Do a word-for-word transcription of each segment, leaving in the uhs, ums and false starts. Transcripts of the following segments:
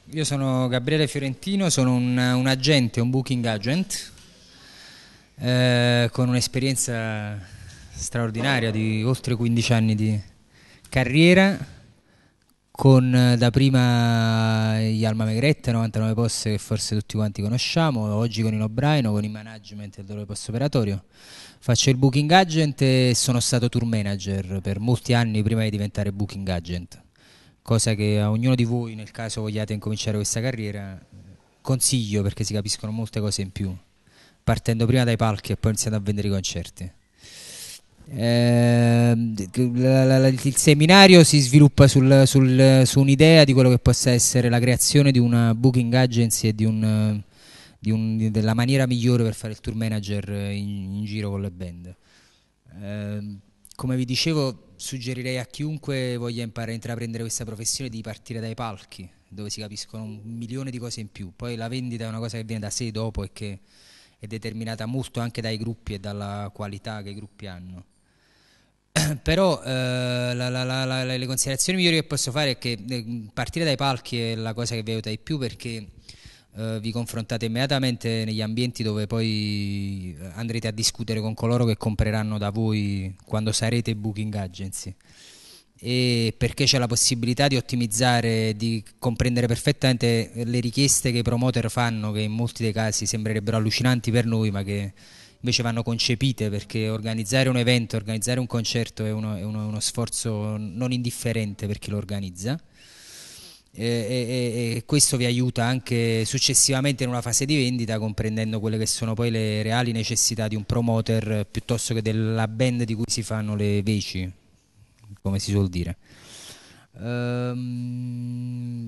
Io sono Gabriele Fiorentino, sono un, un agente, un booking agent, eh, con un'esperienza straordinaria di oltre quindici anni di carriera, con eh, da prima gli Alma Megretta, novantanove poste che forse tutti quanti conosciamo, oggi con il O'Brien, con il management del dolore post-operatorio. Faccio il booking agent e sono stato tour manager per molti anni prima di diventare booking agent, cosa che a ognuno di voi, nel caso vogliate incominciare questa carriera, consiglio perché si capiscono molte cose in più, partendo prima dai palchi e poi iniziando a vendere i concerti. Eh, la- la- la- il seminario si sviluppa sul- sul- su un'idea di quello che possa essere la creazione di una booking agency e di un, di un- della maniera migliore per fare il tour manager in, in giro con le band. Eh, Come vi dicevo, suggerirei a chiunque voglia imparare a intraprendere questa professione di partire dai palchi, dove si capiscono un milione di cose in più. Poi la vendita è una cosa che viene da sé dopo e che è determinata molto anche dai gruppi e dalla qualità che i gruppi hanno. Però eh, la- la- la- la- le considerazioni migliori che posso fare è che eh, partire dai palchi è la cosa che vi aiuta di più perché eh, vi confrontate immediatamente negli ambienti dove poi eh, andrete a discutere con coloro che compreranno da voi quando sarete booking agency, e perché c'è la possibilità di ottimizzare, di comprendere perfettamente le richieste che i promoter fanno, che in molti dei casi sembrerebbero allucinanti per noi, ma che invece vanno concepite, perché organizzare un evento, organizzare un concerto è uno, è uno, uno sforzo non indifferente per chi lo organizza. E, e- e questo vi aiuta anche successivamente in una fase di vendita, comprendendo quelle che sono poi le reali necessità di un promoter piuttosto che della band di cui si fanno le veci, come si suol dire. Ehm,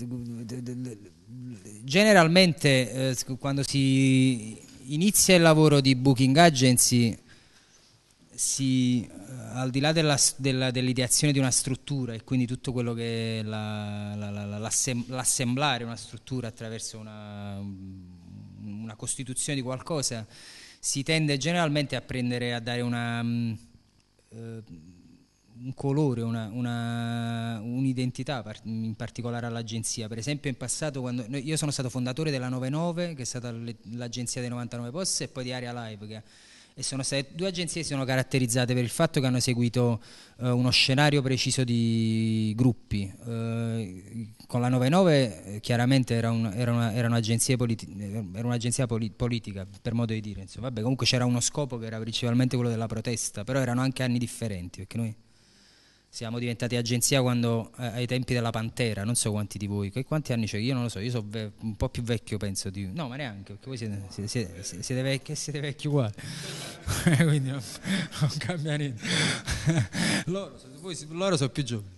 Generalmente eh, quando si inizia il lavoro di booking agency si, eh, al di là della s- della- dell'ideazione di una struttura e quindi tutto quello che è la- la- la- la- l'assem- l'assemblare una struttura attraverso una, una costituzione di qualcosa, si tende generalmente a prendere, a dare una, mm, eh, un colore, una, una- un'identità par- in particolare all'agenzia. Per esempio in passato, quando noi- io sono stato fondatore della novantanove, che è stata le- l'agenzia dei novantanove posti, e poi di Area Live, che e sono state due agenzie che si sono caratterizzate per il fatto che hanno seguito eh, uno scenario preciso di gruppi. Eh, con la novantanove eh, chiaramente era, un- era una- era un'agenzia, politi- era un'agenzia poli- politica, per modo di dire. Insomma. Vabbè, comunque c'era uno scopo che era principalmente quello della protesta, però erano anche anni differenti, perché noi siamo diventati agenzia quando, eh, ai tempi della Pantera, non so quanti di voi, che- quanti anni c'è? Io non lo so, io sono ve- un po' più vecchio penso di... No, ma neanche, perché voi siete, siete, siete, siete vecchi, siete vecchi uguali, quindi non, non cambia niente. loro, so- voi- loro sono più giovani.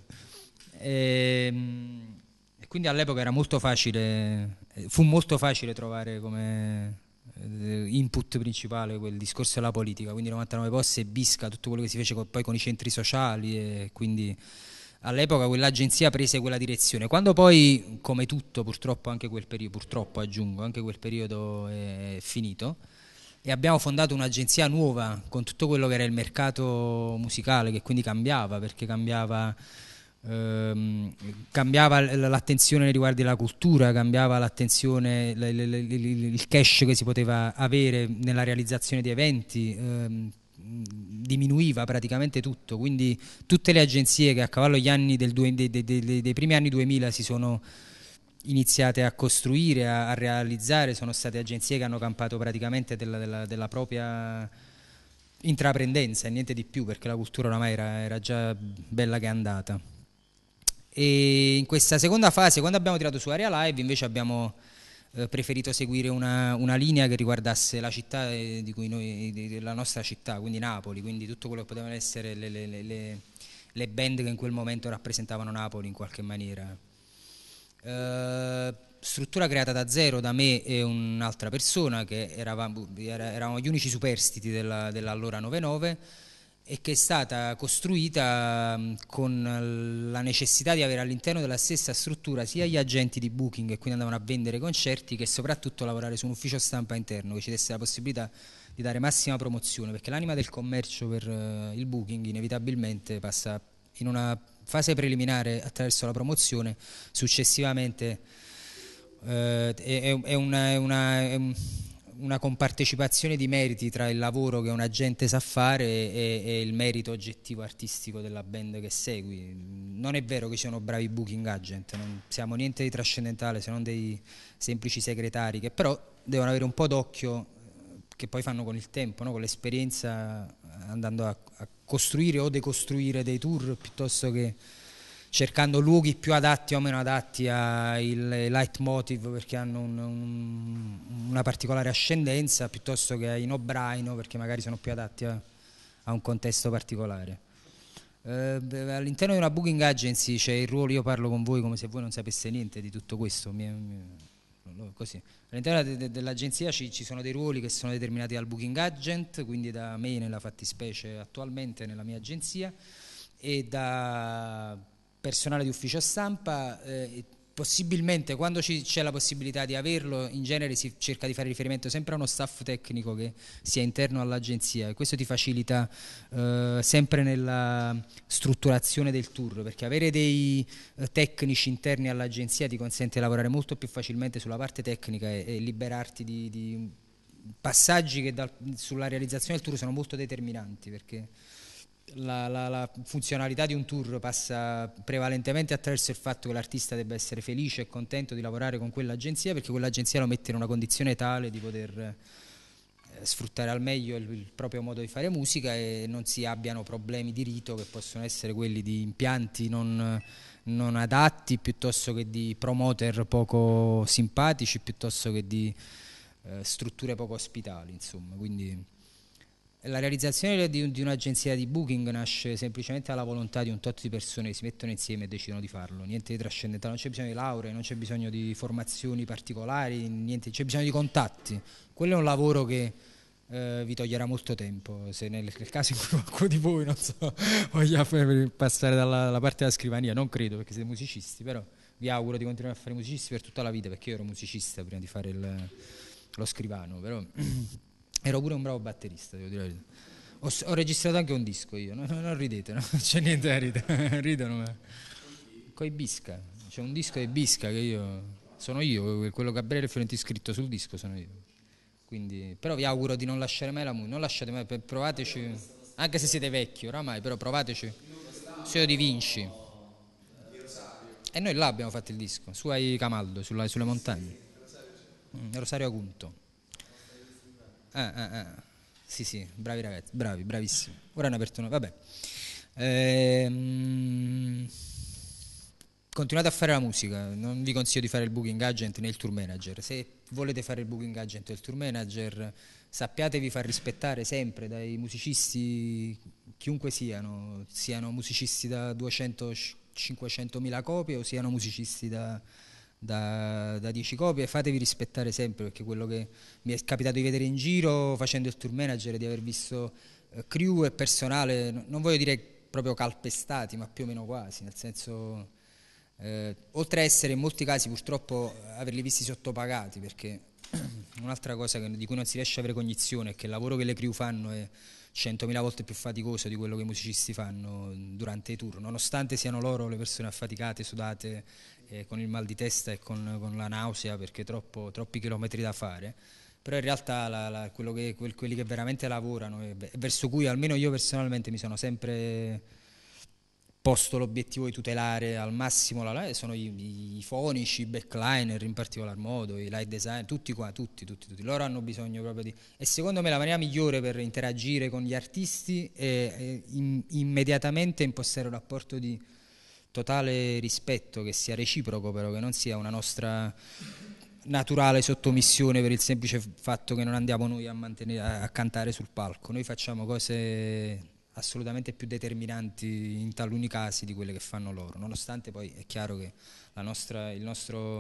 E, e quindi all'epoca era molto facile, eh, fu molto facile trovare come eh, input principale quel discorso della politica, quindi novantanove posti e Bisca, tutto quello che si fece co- poi con i centri sociali, e quindi all'epoca quell'agenzia prese quella direzione. Quando poi, come tutto, purtroppo anche quel periodo, purtroppo aggiungo, anche quel periodo è finito, e abbiamo fondato un'agenzia nuova con tutto quello che era il mercato musicale, che quindi cambiava, perché cambiava, ehm, cambiava l'attenzione nei riguardi della cultura, cambiava l'attenzione, l- l- l- il cash che si poteva avere nella realizzazione di eventi, ehm, diminuiva praticamente tutto, quindi tutte le agenzie che a cavallo degli anni del due- dei, dei- dei- dei primi anni duemila si sono iniziate a costruire, a, a realizzare, sono state agenzie che hanno campato praticamente della, della- della propria intraprendenza e niente di più, perché la cultura oramai era, era già bella che è andata. E in questa seconda fase, quando abbiamo tirato su Area Live, invece abbiamo eh, preferito seguire una, una linea che riguardasse la città eh, di cui noi, di- la nostra città, quindi Napoli, quindi tutto quello che potevano essere le, le- le- le- le band che in quel momento rappresentavano Napoli in qualche maniera. Eh, struttura creata da zero da me e un'altra persona, che eravamo, era- eravamo gli unici superstiti della, dell'allora novantanove, e che è stata costruita mh, con la necessità di avere all'interno della stessa struttura sia gli agenti di booking, che quindi andavano a vendere concerti, che soprattutto lavorare su un ufficio stampa interno che ci desse la possibilità di dare massima promozione, perché l'anima del commercio per eh, il booking inevitabilmente passa in una fase preliminare attraverso la promozione, successivamente eh, è, è una, è una, è un- una compartecipazione di meriti tra il lavoro che un agente sa fare e, e il merito oggettivo artistico della band che segui. Non è vero che ci sono bravi booking agent, non siamo niente di trascendentale se non dei semplici segretari che però devono avere un po' d'occhio, che poi fanno con il tempo, no? Con l'esperienza, andando a, a costruire o decostruire dei tour piuttosto che cercando luoghi più adatti o meno adatti ai leitmotiv perché hanno un, un, una particolare ascendenza, piuttosto che ai no-braino perché magari sono più adatti a, a un contesto particolare. Eh, all'interno di una booking agency c'è il ruolo, io parlo con voi come se voi non sapeste niente di tutto questo, mi, mi, così. All'interno de, de, dell'agenzia ci, ci sono dei ruoli che sono determinati dal booking agent, quindi da me nella fattispecie attualmente nella mia agenzia, e da personale di ufficio stampa, eh, possibilmente quando ci, c'è la possibilità di averlo, in genere si cerca di fare riferimento sempre a uno staff tecnico che sia interno all'agenzia, e questo ti facilita eh, sempre nella strutturazione del tour, perché avere dei eh, tecnici interni all'agenzia ti consente di lavorare molto più facilmente sulla parte tecnica e, e liberarti di, di passaggi che dal, sulla realizzazione del tour sono molto determinanti, perché la, la, la funzionalità di un tour passa prevalentemente attraverso il fatto che l'artista debba essere felice e contento di lavorare con quell'agenzia, perché quell'agenzia lo mette in una condizione tale di poter eh, sfruttare al meglio il, il proprio modo di fare musica e non si abbiano problemi di rito che possono essere quelli di impianti non, non adatti, piuttosto che di promoter poco simpatici, piuttosto che di eh, strutture poco ospitali, insomma. Quindi la realizzazione di, di un'agenzia di booking nasce semplicemente dalla volontà di un tot di persone che si mettono insieme e decidono di farlo, niente di trascendentale, non c'è bisogno di lauree, non c'è bisogno di formazioni particolari, niente, c'è bisogno di contatti. Quello è un lavoro che eh, vi toglierà molto tempo, se nel, nel caso in cui qualcuno di voi, non so, voglia passare dalla, dalla parte della scrivania, non credo perché siete musicisti, però vi auguro di continuare a fare musicisti per tutta la vita, perché io ero musicista prima di fare il, lo scrivano, però ero pure un bravo batterista, devo dire la verità. Ho, ho registrato anche un disco io, no, no, non ridete, no? Non c'è niente da ridere, ridono, ma coi Bisca, c'è un disco di Bisca che io, sono io, quello Gabriele Fiorenti scritto sul disco sono io. Quindi, però vi auguro di non lasciare mai la musica, non lasciate mai, provateci, anche se siete vecchi oramai, però provateci. Sio di Vinci. E noi là abbiamo fatto il disco, su ai Camaldo, sulla, sulle montagne. Mm, Rosario Agunto. Ah, ah, ah. Sì, sì, bravi ragazzi, bravi, bravissimi. Ora hanno aperto una, vabbè. Ehm, continuate a fare la musica, non vi consiglio di fare il booking agent né il tour manager. Se volete fare il booking agent e il tour manager, sappiatevi far rispettare sempre dai musicisti, chiunque siano, siano musicisti da duecento cinquecento mila copie o siano musicisti da, da, da dieci copie, fatevi rispettare sempre, perché quello che mi è capitato di vedere in giro facendo il tour manager è di aver visto eh, crew e personale, no- non voglio dire proprio calpestati, ma più o meno quasi, nel senso, eh, oltre a essere in molti casi purtroppo averli visti sottopagati, perché un'altra cosa che- di cui non si riesce a avere cognizione è che il lavoro che le crew fanno è centomila volte più faticoso di quello che i musicisti fanno durante i tour, nonostante siano loro le persone affaticate, sudate, eh, con il mal di testa e con, con la nausea perché troppo, troppi chilometri da fare. Però in realtà la, la, quello che, quel, quelli che veramente lavorano e verso cui almeno io personalmente mi sono sempre posto l'obiettivo di tutelare al massimo la live sono i, i fonici, i backliner in particolar modo, i light design, tutti qua, tutti, tutti, tutti. Loro hanno bisogno proprio di... E secondo me la maniera migliore per interagire con gli artisti è, è in, immediatamente impostare un rapporto di totale rispetto, che sia reciproco però, che non sia una nostra naturale sottomissione per il semplice fatto che non andiamo noi a, mantenere, a cantare sul palco. Noi facciamo cose assolutamente più determinanti in taluni casi di quelle che fanno loro, nonostante poi è chiaro che la nostra, il nostro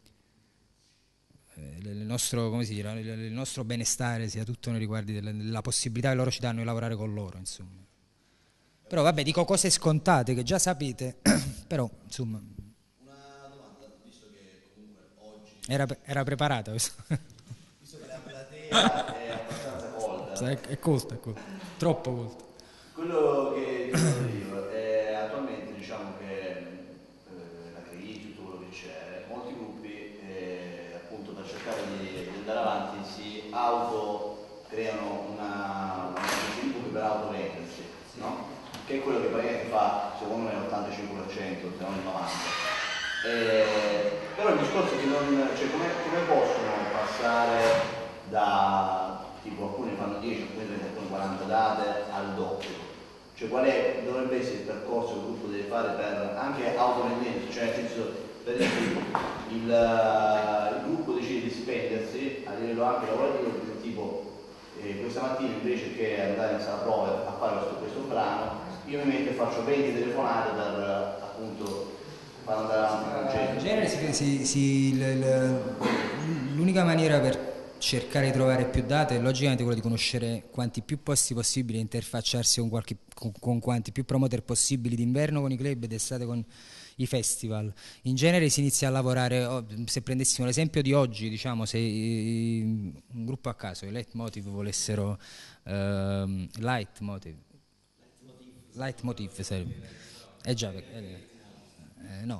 eh, il nostro, come si dirà, il, il nostro benestare sia tutto nei riguardi della, della possibilità che loro ci danno di lavorare con loro, insomma. Però vabbè, dico cose scontate che già sapete, però insomma Una domanda, visto che comunque oggi, era, era preparata questa. visto che la platea è abbastanza È, colta, è colta, è colta, troppo colta. quello che ti volevo dire io è attualmente diciamo che eh, la crisi, tutto quello che c'è, molti gruppi eh, auto creano una, una sviluppo per auto vendersi, no? Che è quello che praticamente fa secondo me l'ottantacinque per cento, se non il novanta per cento. Eh, però il discorso è che non, cioè come, come possono passare da tipo alcuni fanno dieci, alcuni trenta, alcuni quaranta date al doppio? Cioè qual è, dovrebbe essere il percorso che il gruppo deve fare per anche autovendendo, cioè nel senso, per esempio il, il gruppo decide di spendersi a livello anche lavorativo del tipo eh, questa mattina invece che andare in sala prove a fare questo, questo brano io mi metto e faccio venti telefonate per appunto far andare avanti il progetto. In genere si, si, si, l'unica maniera per cercare di trovare più date è logicamente quello di conoscere quanti più posti possibili, interfacciarsi con, qualche, con, con quanti più promoter possibili d'inverno con i club e d'estate con i festival. In genere si inizia a lavorare, se prendessimo l'esempio di oggi, diciamo se un gruppo a caso, i Leitmotiv volessero uh, Leitmotiv Leitmotiv serve eh già eh, eh, no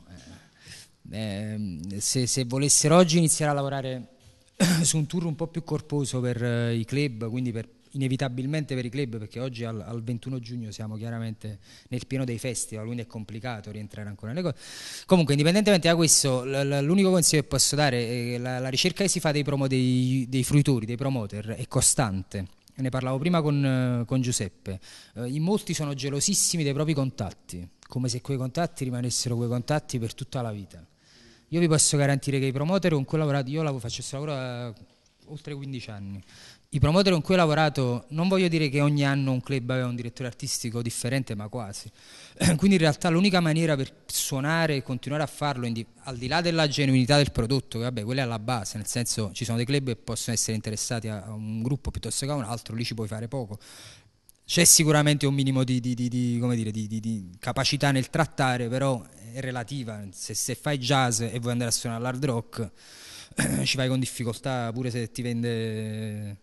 eh, se, se volessero oggi iniziare a lavorare su un tour un po' più corposo per uh, i club, quindi per, inevitabilmente per i club, perché oggi al, al ventuno giugno siamo chiaramente nel pieno dei festival, quindi è complicato rientrare ancora nelle cose. Comunque, indipendentemente da questo, l- l- l'unico consiglio che posso dare è che la, la ricerca che si fa dei, promo, dei, dei fruitori, dei promoter, è costante. Ne parlavo prima con, con Giuseppe. Uh, in molti sono gelosissimi dei propri contatti, come se quei contatti rimanessero quei contatti per tutta la vita. Io vi posso garantire che i promoter con cui ho lavorato, io faccio questo lavoro da oltre quindici anni, i promoter con cui ho lavorato, non voglio dire che ogni anno un club aveva un direttore artistico differente, ma quasi. Quindi in realtà l'unica maniera per suonare e continuare a farlo, al di là della genuinità del prodotto, che vabbè, quella è alla base, nel senso ci sono dei club che possono essere interessati a un gruppo piuttosto che a un altro, lì ci puoi fare poco. C'è sicuramente un minimo di, di, di, di, come dire, di, di, di capacità nel trattare, però è relativa. Se, se fai jazz e vuoi andare a suonare all'hard rock, ci vai con difficoltà pure se ti vende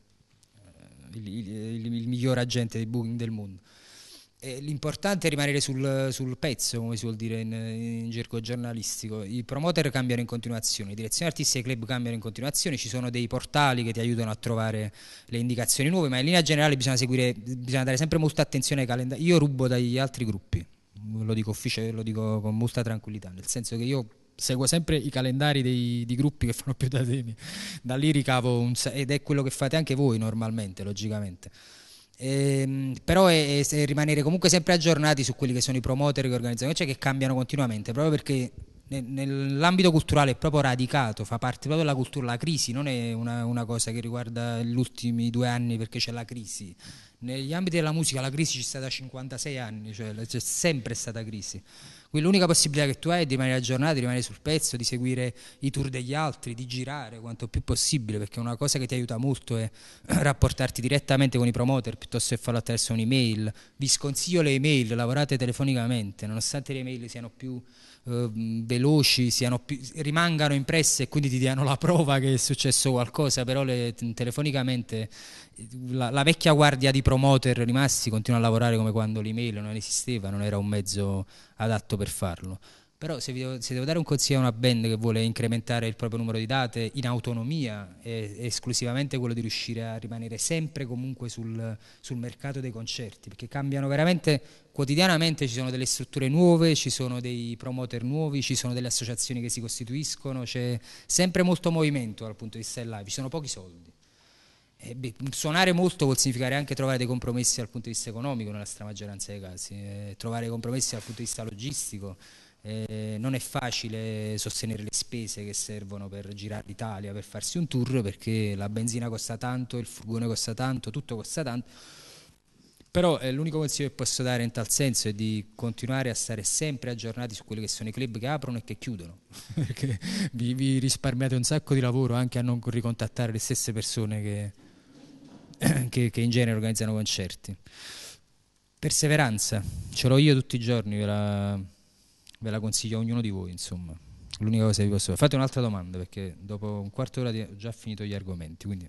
il, il, il miglior agente di booking del mondo. E l'importante è rimanere sul, sul pezzo, come si vuol dire in, in gergo giornalistico. I promoter cambiano in continuazione, le direzioni artistiche e i club cambiano in continuazione, ci sono dei portali che ti aiutano a trovare le indicazioni nuove, ma in linea generale bisogna seguire, bisogna dare sempre molta attenzione ai calendari. Io rubo dagli altri gruppi, lo dico ufficiale, lo dico con molta tranquillità, nel senso che io seguo sempre i calendari dei, di gruppi che fanno più da temi, da lì ricavo un, ed è quello che fate anche voi normalmente, logicamente. Eh, però è, è rimanere comunque sempre aggiornati su quelli che sono i promoter che organizzano, cioè che cambiano continuamente, proprio perché nel, nell'ambito culturale è proprio radicato, fa parte proprio della cultura. La crisi non è una, una cosa che riguarda gli ultimi due anni perché c'è la crisi. Negli ambiti della musica la crisi c'è stata da cinquantasei anni, cioè c'è sempre stata crisi. Quindi l'unica possibilità che tu hai è di rimanere aggiornato, di rimanere sul pezzo, di seguire i tour degli altri, di girare quanto più possibile, perché una cosa che ti aiuta molto è rapportarti direttamente con i promoter piuttosto che farlo attraverso un'email. Vi sconsiglio le email, lavorate telefonicamente, nonostante le email siano più eh, veloci, siano più, rimangano impresse e quindi ti diano la prova che è successo qualcosa, però le, telefonicamente la, la vecchia guardia di promoter rimasti continua a lavorare come quando l'email non esisteva, non era un mezzo adatto per farlo. Però se, vi devo, se devo dare un consiglio a una band che vuole incrementare il proprio numero di date in autonomia, è, è esclusivamente quello di riuscire a rimanere sempre comunque sul, sul mercato dei concerti, perché cambiano veramente quotidianamente, ci sono delle strutture nuove, ci sono dei promoter nuovi, ci sono delle associazioni che si costituiscono, c'è sempre molto movimento dal punto di vista del live, ci sono pochi soldi. E beh, suonare molto vuol significare anche trovare dei compromessi dal punto di vista economico nella stramaggioranza dei casi, eh, trovare compromessi dal punto di vista logistico. Eh, non è facile sostenere le spese che servono per girare l'Italia, per farsi un tour, perché la benzina costa tanto, il furgone costa tanto, tutto costa tanto. Però eh, l'unico consiglio che posso dare in tal senso è di continuare a stare sempre aggiornati su quelli che sono i club che aprono e che chiudono, perché vi, vi risparmiate un sacco di lavoro anche a non ricontattare le stesse persone che, che, che in genere organizzano concerti. Perseveranza, ce l'ho io tutti i giorni, ve la, ve la consiglio a ognuno di voi, insomma. L'unica cosa che vi posso fare. Fate un'altra domanda, perché dopo un quarto d'ora ho già finito gli argomenti, quindi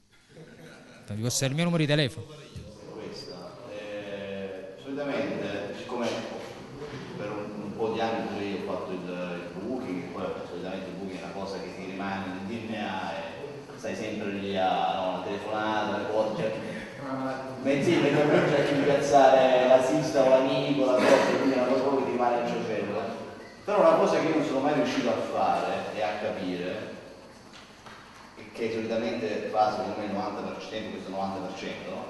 vi posso dare il mio numero di telefono. Questa, eh, solitamente, siccome per un, un po' di anni pure io ho fatto il, il booking, poi solitamente il booking è una cosa che ti rimane nel D N A e stai sempre lì a no, telefonare telefonata, le cose, cioè, mentre mentre cerchi di piazzare l'assista o l'amico, la cosa, quindi è una cosa proprio che ti rimane nel cervello. Però una cosa che io non sono mai riuscito a fare e a capire, che solitamente fa secondo me il novanta per cento, questo novanta per cento, no?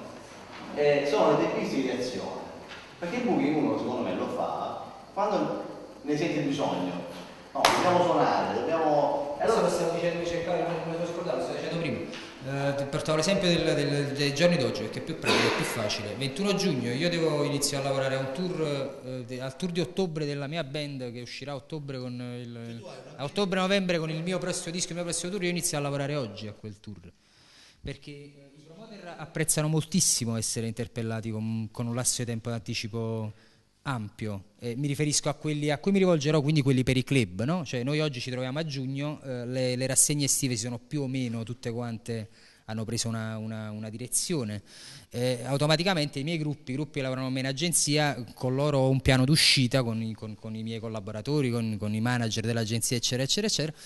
Eh, sono le tempistiche di azione. Perché il booking uno secondo me lo fa quando ne sente il bisogno. No, dobbiamo suonare, dobbiamo... Allora lo stavo dicendo, cercare, non me lo scordavo, lo stavo dicendo prima. Eh, ti portavo l'esempio del, del, dei giorni d'oggi perché è più pratico, è più facile. ventuno giugno io devo iniziare a lavorare a un tour, eh, de, al tour di ottobre della mia band che uscirà a ottobre con il, a ottobre-novembre con il mio prossimo disco, il mio prossimo tour. Io inizio a lavorare oggi a quel tour perché i promoter apprezzano moltissimo essere interpellati con, con un lasso di tempo d'anticipo ampio. Eh, mi riferisco a quelli a cui mi rivolgerò, quindi quelli per i club, no? Cioè noi oggi ci troviamo a giugno, eh, le, le rassegne estive si sono più o meno tutte quante, hanno preso una, una, una direzione. Eh, automaticamente i miei gruppi, i gruppi che lavorano come in agenzia, con loro ho un piano d'uscita con i, con, con i miei collaboratori, con, con i manager dell'agenzia, eccetera, eccetera, eccetera.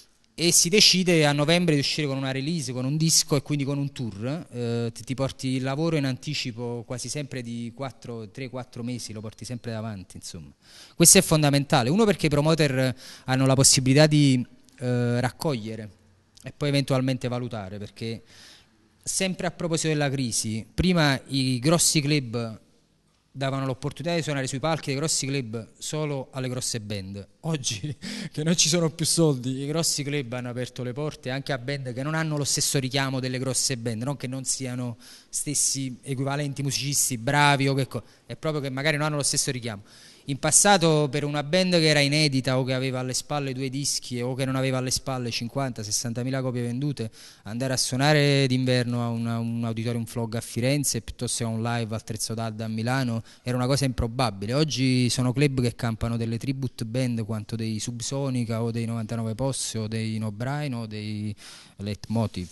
E si decide a novembre di uscire con una release, con un disco e quindi con un tour. Eh, ti, ti porti il lavoro in anticipo quasi sempre di tre quattro mesi, lo porti sempre davanti, insomma. Questo è fondamentale. Uno, perché i promoter hanno la possibilità di eh, raccogliere e poi eventualmente valutare, perché sempre a proposito della crisi, prima i grossi club davano l'opportunità di suonare sui palchi dei grossi club solo alle grosse band. Oggi che non ci sono più soldi, i grossi club hanno aperto le porte anche a band che non hanno lo stesso richiamo delle grosse band, non che non siano stessi equivalenti musicisti bravi o che co- è proprio che magari non hanno lo stesso richiamo. In passato per una band che era inedita o che aveva alle spalle due dischi o che non aveva alle spalle cinquanta sessanta mila copie vendute, andare a suonare d'inverno a una, un auditorium Flog a Firenze piuttosto che a un live al Trezzo d'Adda a Milano era una cosa improbabile. Oggi sono club che campano delle tribute band quanto dei Subsonica o dei novantanove Posse o dei No Brain o dei Leitmotiv.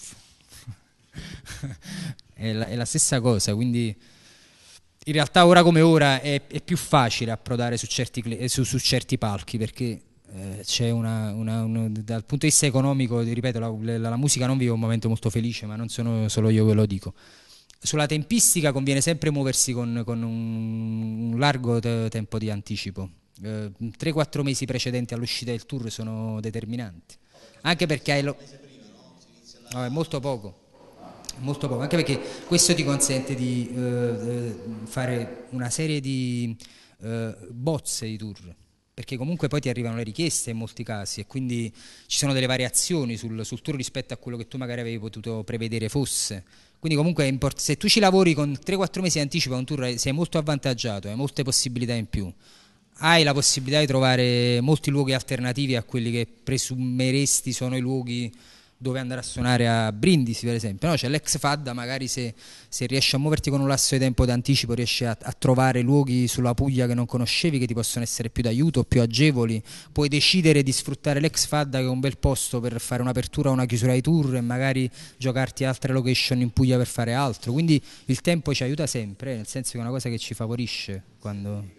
è, la, è la stessa cosa, quindi in realtà ora come ora è, è più facile approdare su certi, su, su certi palchi perché eh, c'è una, una, una, dal punto di vista economico, ripeto, la, la, la musica non vive un momento molto felice, ma non sono solo io che lo dico. Sulla tempistica conviene sempre muoversi con, con un, un largo te, tempo di anticipo. Eh, tre quattro mesi precedenti all'uscita del tour sono determinanti, anche perché hai lo... no, è molto poco. Molto poco, anche perché questo ti consente di eh, fare una serie di eh, bozze di tour, perché comunque poi ti arrivano le richieste in molti casi e quindi ci sono delle variazioni sul, sul tour rispetto a quello che tu magari avevi potuto prevedere fosse. Quindi comunque è import- se tu ci lavori con tre quattro mesi di anticipo a un tour sei molto avvantaggiato, hai molte possibilità in più. Hai la possibilità di trovare molti luoghi alternativi a quelli che presumeresti sono i luoghi dove andare a suonare a Brindisi per esempio, no? C'è l'ex Fadda, magari se, se riesci a muoverti con un lasso di tempo d'anticipo riesci a, a trovare luoghi sulla Puglia che non conoscevi, che ti possono essere più d'aiuto, più agevoli, puoi decidere di sfruttare l'ex Fadda che è un bel posto per fare un'apertura o una chiusura di tour e magari giocarti altre location in Puglia per fare altro, quindi il tempo ci aiuta sempre, nel senso che è una cosa che ci favorisce quando...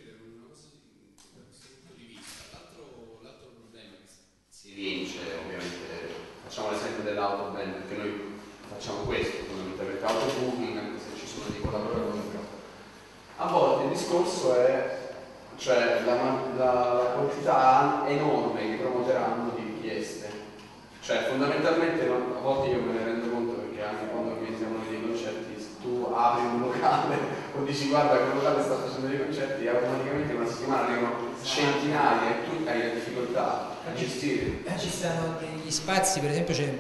Facciamo l'esempio dell'autoband, perché noi facciamo questo, fondamentalmente autobooking, anche se ci sono dei collaboratori. A volte il discorso è, cioè la, la, la quantità enorme che promoteranno di richieste. Cioè fondamentalmente a volte io me ne rendo conto perché anche quando organizziamo dei concerti, tu apri un locale o dici guarda quel locale sta facendo dei concerti e automaticamente in una settimana arrivano centinaia e tu hai la difficoltà a gestire. Ci stanno degli spazi, per esempio c'è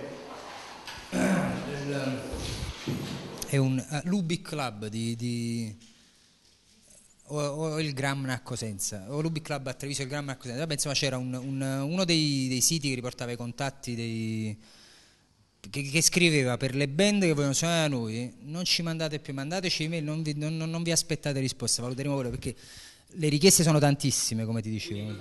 il, è un uh, Lubic Club di, di o, o il Gramna a Cosenza o Lubic Club a Treviso e il Gramna a Cosenza. Vabbè, insomma c'era un, un, uno dei, dei siti che riportava i contatti dei, che, che scriveva per le band che vogliono suonare da noi, non ci mandate più, mandateci email, non vi, non, non vi aspettate risposte, valuteremo voi, perché le richieste sono tantissime, come ti dicevo.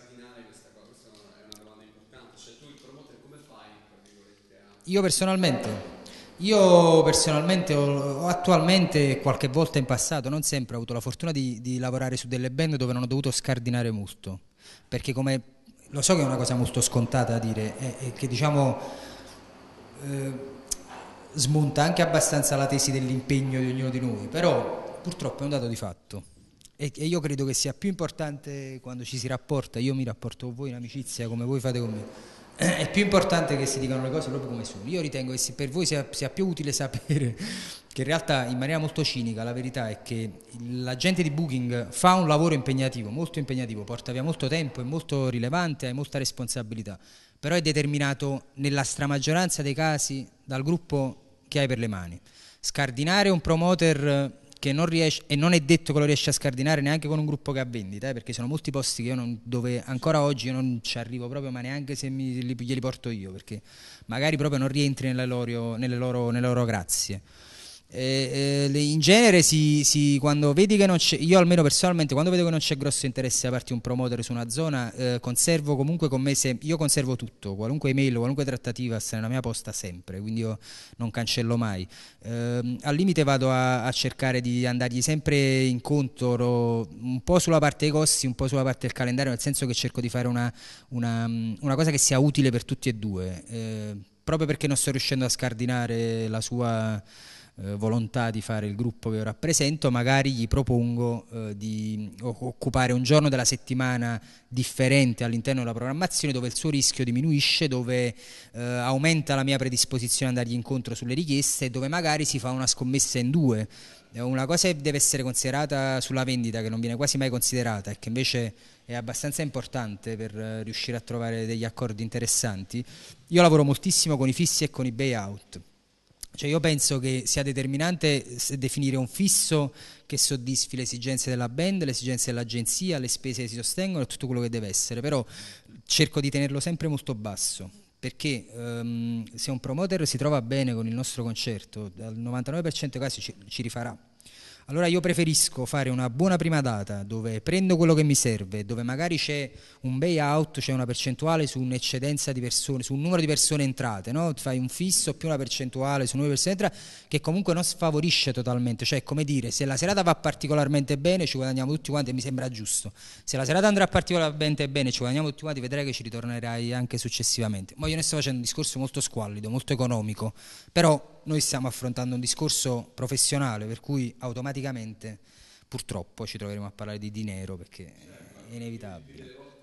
Io personalmente, io personalmente ho, ho attualmente qualche volta in passato, non sempre, ho avuto la fortuna di, di lavorare su delle band dove non ho dovuto scardinare molto, perché come lo so che è una cosa molto scontata da dire, è, è che diciamo eh, smonta anche abbastanza la tesi dell'impegno di ognuno di noi, però purtroppo è un dato di fatto e, e io credo che sia più importante quando ci si rapporta, io mi rapporto con voi in amicizia come voi fate con me, è più importante che si dicano le cose proprio come sono. Io ritengo che per voi sia, sia più utile sapere che in realtà in maniera molto cinica la verità è che l'agente di booking fa un lavoro impegnativo, molto impegnativo, porta via molto tempo, è molto rilevante, ha molta responsabilità, però è determinato nella stramaggioranza dei casi dal gruppo che hai per le mani. Scardinare un promoter che non riesce, e non è detto che lo riesce a scardinare neanche con un gruppo che ha vendita, eh, perché sono molti posti che io non, dove ancora oggi io non ci arrivo proprio, ma neanche se mi, li, glieli porto io, perché magari proprio non rientri nelle loro, nelle loro, nelle loro grazie. Eh, eh, in genere si, si, quando vedi che non c'è, io almeno personalmente quando vedo che non c'è grosso interesse da parte di un promoter su una zona, eh, conservo comunque con me, se, io conservo tutto, qualunque email, qualunque trattativa sta nella mia posta sempre, quindi io non cancello mai, eh, al limite vado a, a cercare di andargli sempre incontro un po' sulla parte dei costi, un po' sulla parte del calendario, nel senso che cerco di fare una, una, una cosa che sia utile per tutti e due, eh, proprio perché non sto riuscendo a scardinare la sua Eh, volontà di fare il gruppo che io rappresento, magari gli propongo eh, di occupare un giorno della settimana differente all'interno della programmazione, dove il suo rischio diminuisce, dove eh, aumenta la mia predisposizione ad andargli incontro sulle richieste e dove magari si fa una scommessa in due. Una cosa che deve essere considerata sulla vendita, che non viene quasi mai considerata e che invece è abbastanza importante per eh, riuscire a trovare degli accordi interessanti. Io lavoro moltissimo con i fissi e con i buyout. Cioè io penso che sia determinante definire un fisso che soddisfi le esigenze della band, le esigenze dell'agenzia, le spese che si sostengono e tutto quello che deve essere, però cerco di tenerlo sempre molto basso, perché um, se un promoter si trova bene con il nostro concerto, al novantanove per cento dei casi ci, ci rifarà. Allora io preferisco fare una buona prima data dove prendo quello che mi serve, dove magari c'è un buyout, c'è una percentuale su un'eccedenza di persone, su un numero di persone entrate, no? Fai un fisso più una percentuale su un numero di persone entrate che comunque non sfavorisce totalmente, cioè come dire, se la serata va particolarmente bene ci guadagniamo tutti quanti e mi sembra giusto, se la serata andrà particolarmente bene ci guadagniamo tutti quanti, vedrai che ci ritornerai anche successivamente. Ma io ne sto facendo un discorso molto squallido, molto economico, però noi stiamo affrontando un discorso professionale per cui automaticamente purtroppo ci troveremo a parlare di dinero perché è inevitabile.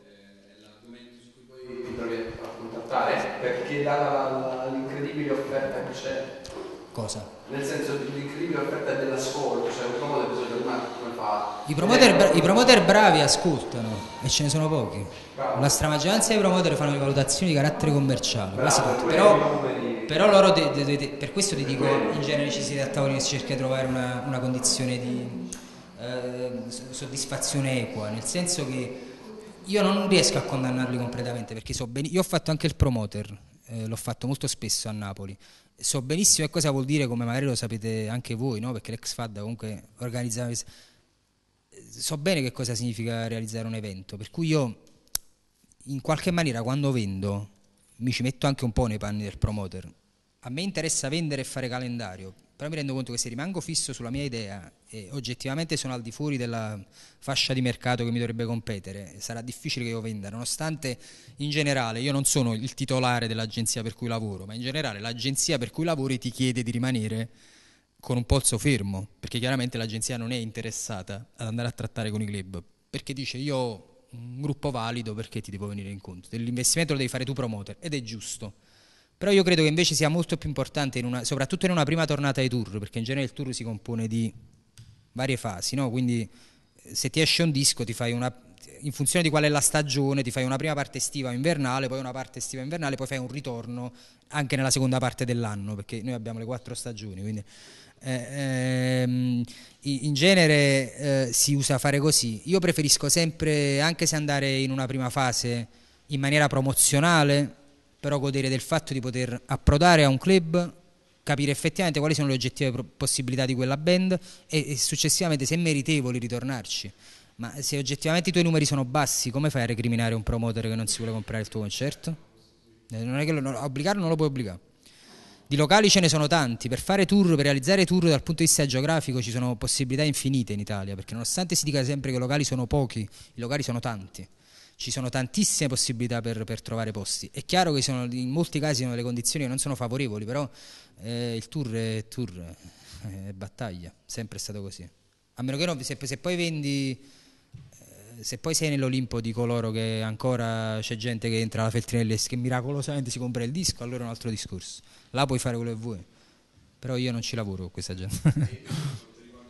È l'argomento su cui poi ti trovi a contattare perché data l'incredibile offerta che c'è. Cosa? Nel senso l'incredibile offerta dell'ascolto, cioè un promoter bisogna come fa. I promoter, bra- I promoter bravi ascoltano e ce ne sono pochi. Bravo. La stramaggioranza dei promoter fanno le valutazioni di carattere commerciale, quasi tutti. Però Però loro, de, de, de, per questo ti dico, in genere ci si a tavoli e si cerca di trovare una, una condizione di eh, soddisfazione equa, nel senso che io non riesco a condannarli completamente, perché so ben, io ho fatto anche il promoter, eh, l'ho fatto molto spesso a Napoli, so benissimo che cosa vuol dire, come magari lo sapete anche voi, no? Perché l'ex F A D comunque organizzava, so bene che cosa significa realizzare un evento, per cui io in qualche maniera quando vendo mi ci metto anche un po' nei panni del promoter. A me interessa vendere e fare calendario, però mi rendo conto che se rimango fisso sulla mia idea e oggettivamente sono al di fuori della fascia di mercato che mi dovrebbe competere, sarà difficile che io venda, nonostante in generale io non sono il titolare dell'agenzia per cui lavoro, ma in generale l'agenzia per cui lavori ti chiede di rimanere con un polso fermo, perché chiaramente l'agenzia non è interessata ad andare a trattare con i club, perché dice io ho un gruppo valido, perché ti devo venire incontro, dell'investimento lo devi fare tu promoter, ed è giusto, però io credo che invece sia molto più importante in una, soprattutto in una prima tornata ai tour, perché in genere il tour si compone di varie fasi, no? Quindi se ti esce un disco ti fai una, in funzione di qual è la stagione, ti fai una prima parte estiva o invernale, poi una parte estiva e invernale, poi fai un ritorno anche nella seconda parte dell'anno, perché noi abbiamo le quattro stagioni, quindi Eh, ehm, in genere eh, si usa fare così. Io preferisco sempre, anche se andare in una prima fase in maniera promozionale, però godere del fatto di poter approdare a un club, capire effettivamente quali sono le oggettive possibilità di quella band e, e successivamente se è meritevoli ritornarci. Ma se oggettivamente i tuoi numeri sono bassi, come fai a recriminare un promoter che non si vuole comprare il tuo concerto? Eh, non è che lo, no, obbligarlo non lo puoi obbligare. Di locali ce ne sono tanti, per fare tour, per realizzare tour dal punto di vista geografico ci sono possibilità infinite in Italia, perché nonostante si dica sempre che i locali sono pochi, i locali sono tanti. ci sono tantissime possibilità per, per trovare posti. È chiaro che sono, in molti casi sono le condizioni che non sono favorevoli, però eh, il tour è tour, è battaglia, sempre è stato così. A meno che non, se, se poi vendi, eh, se poi sei nell'Olimpo di coloro che ancora c'è gente che entra alla Feltrinelli e che miracolosamente si compra il disco, allora è un altro discorso. Là puoi fare quello che vuoi, però io non ci lavoro con questa gente.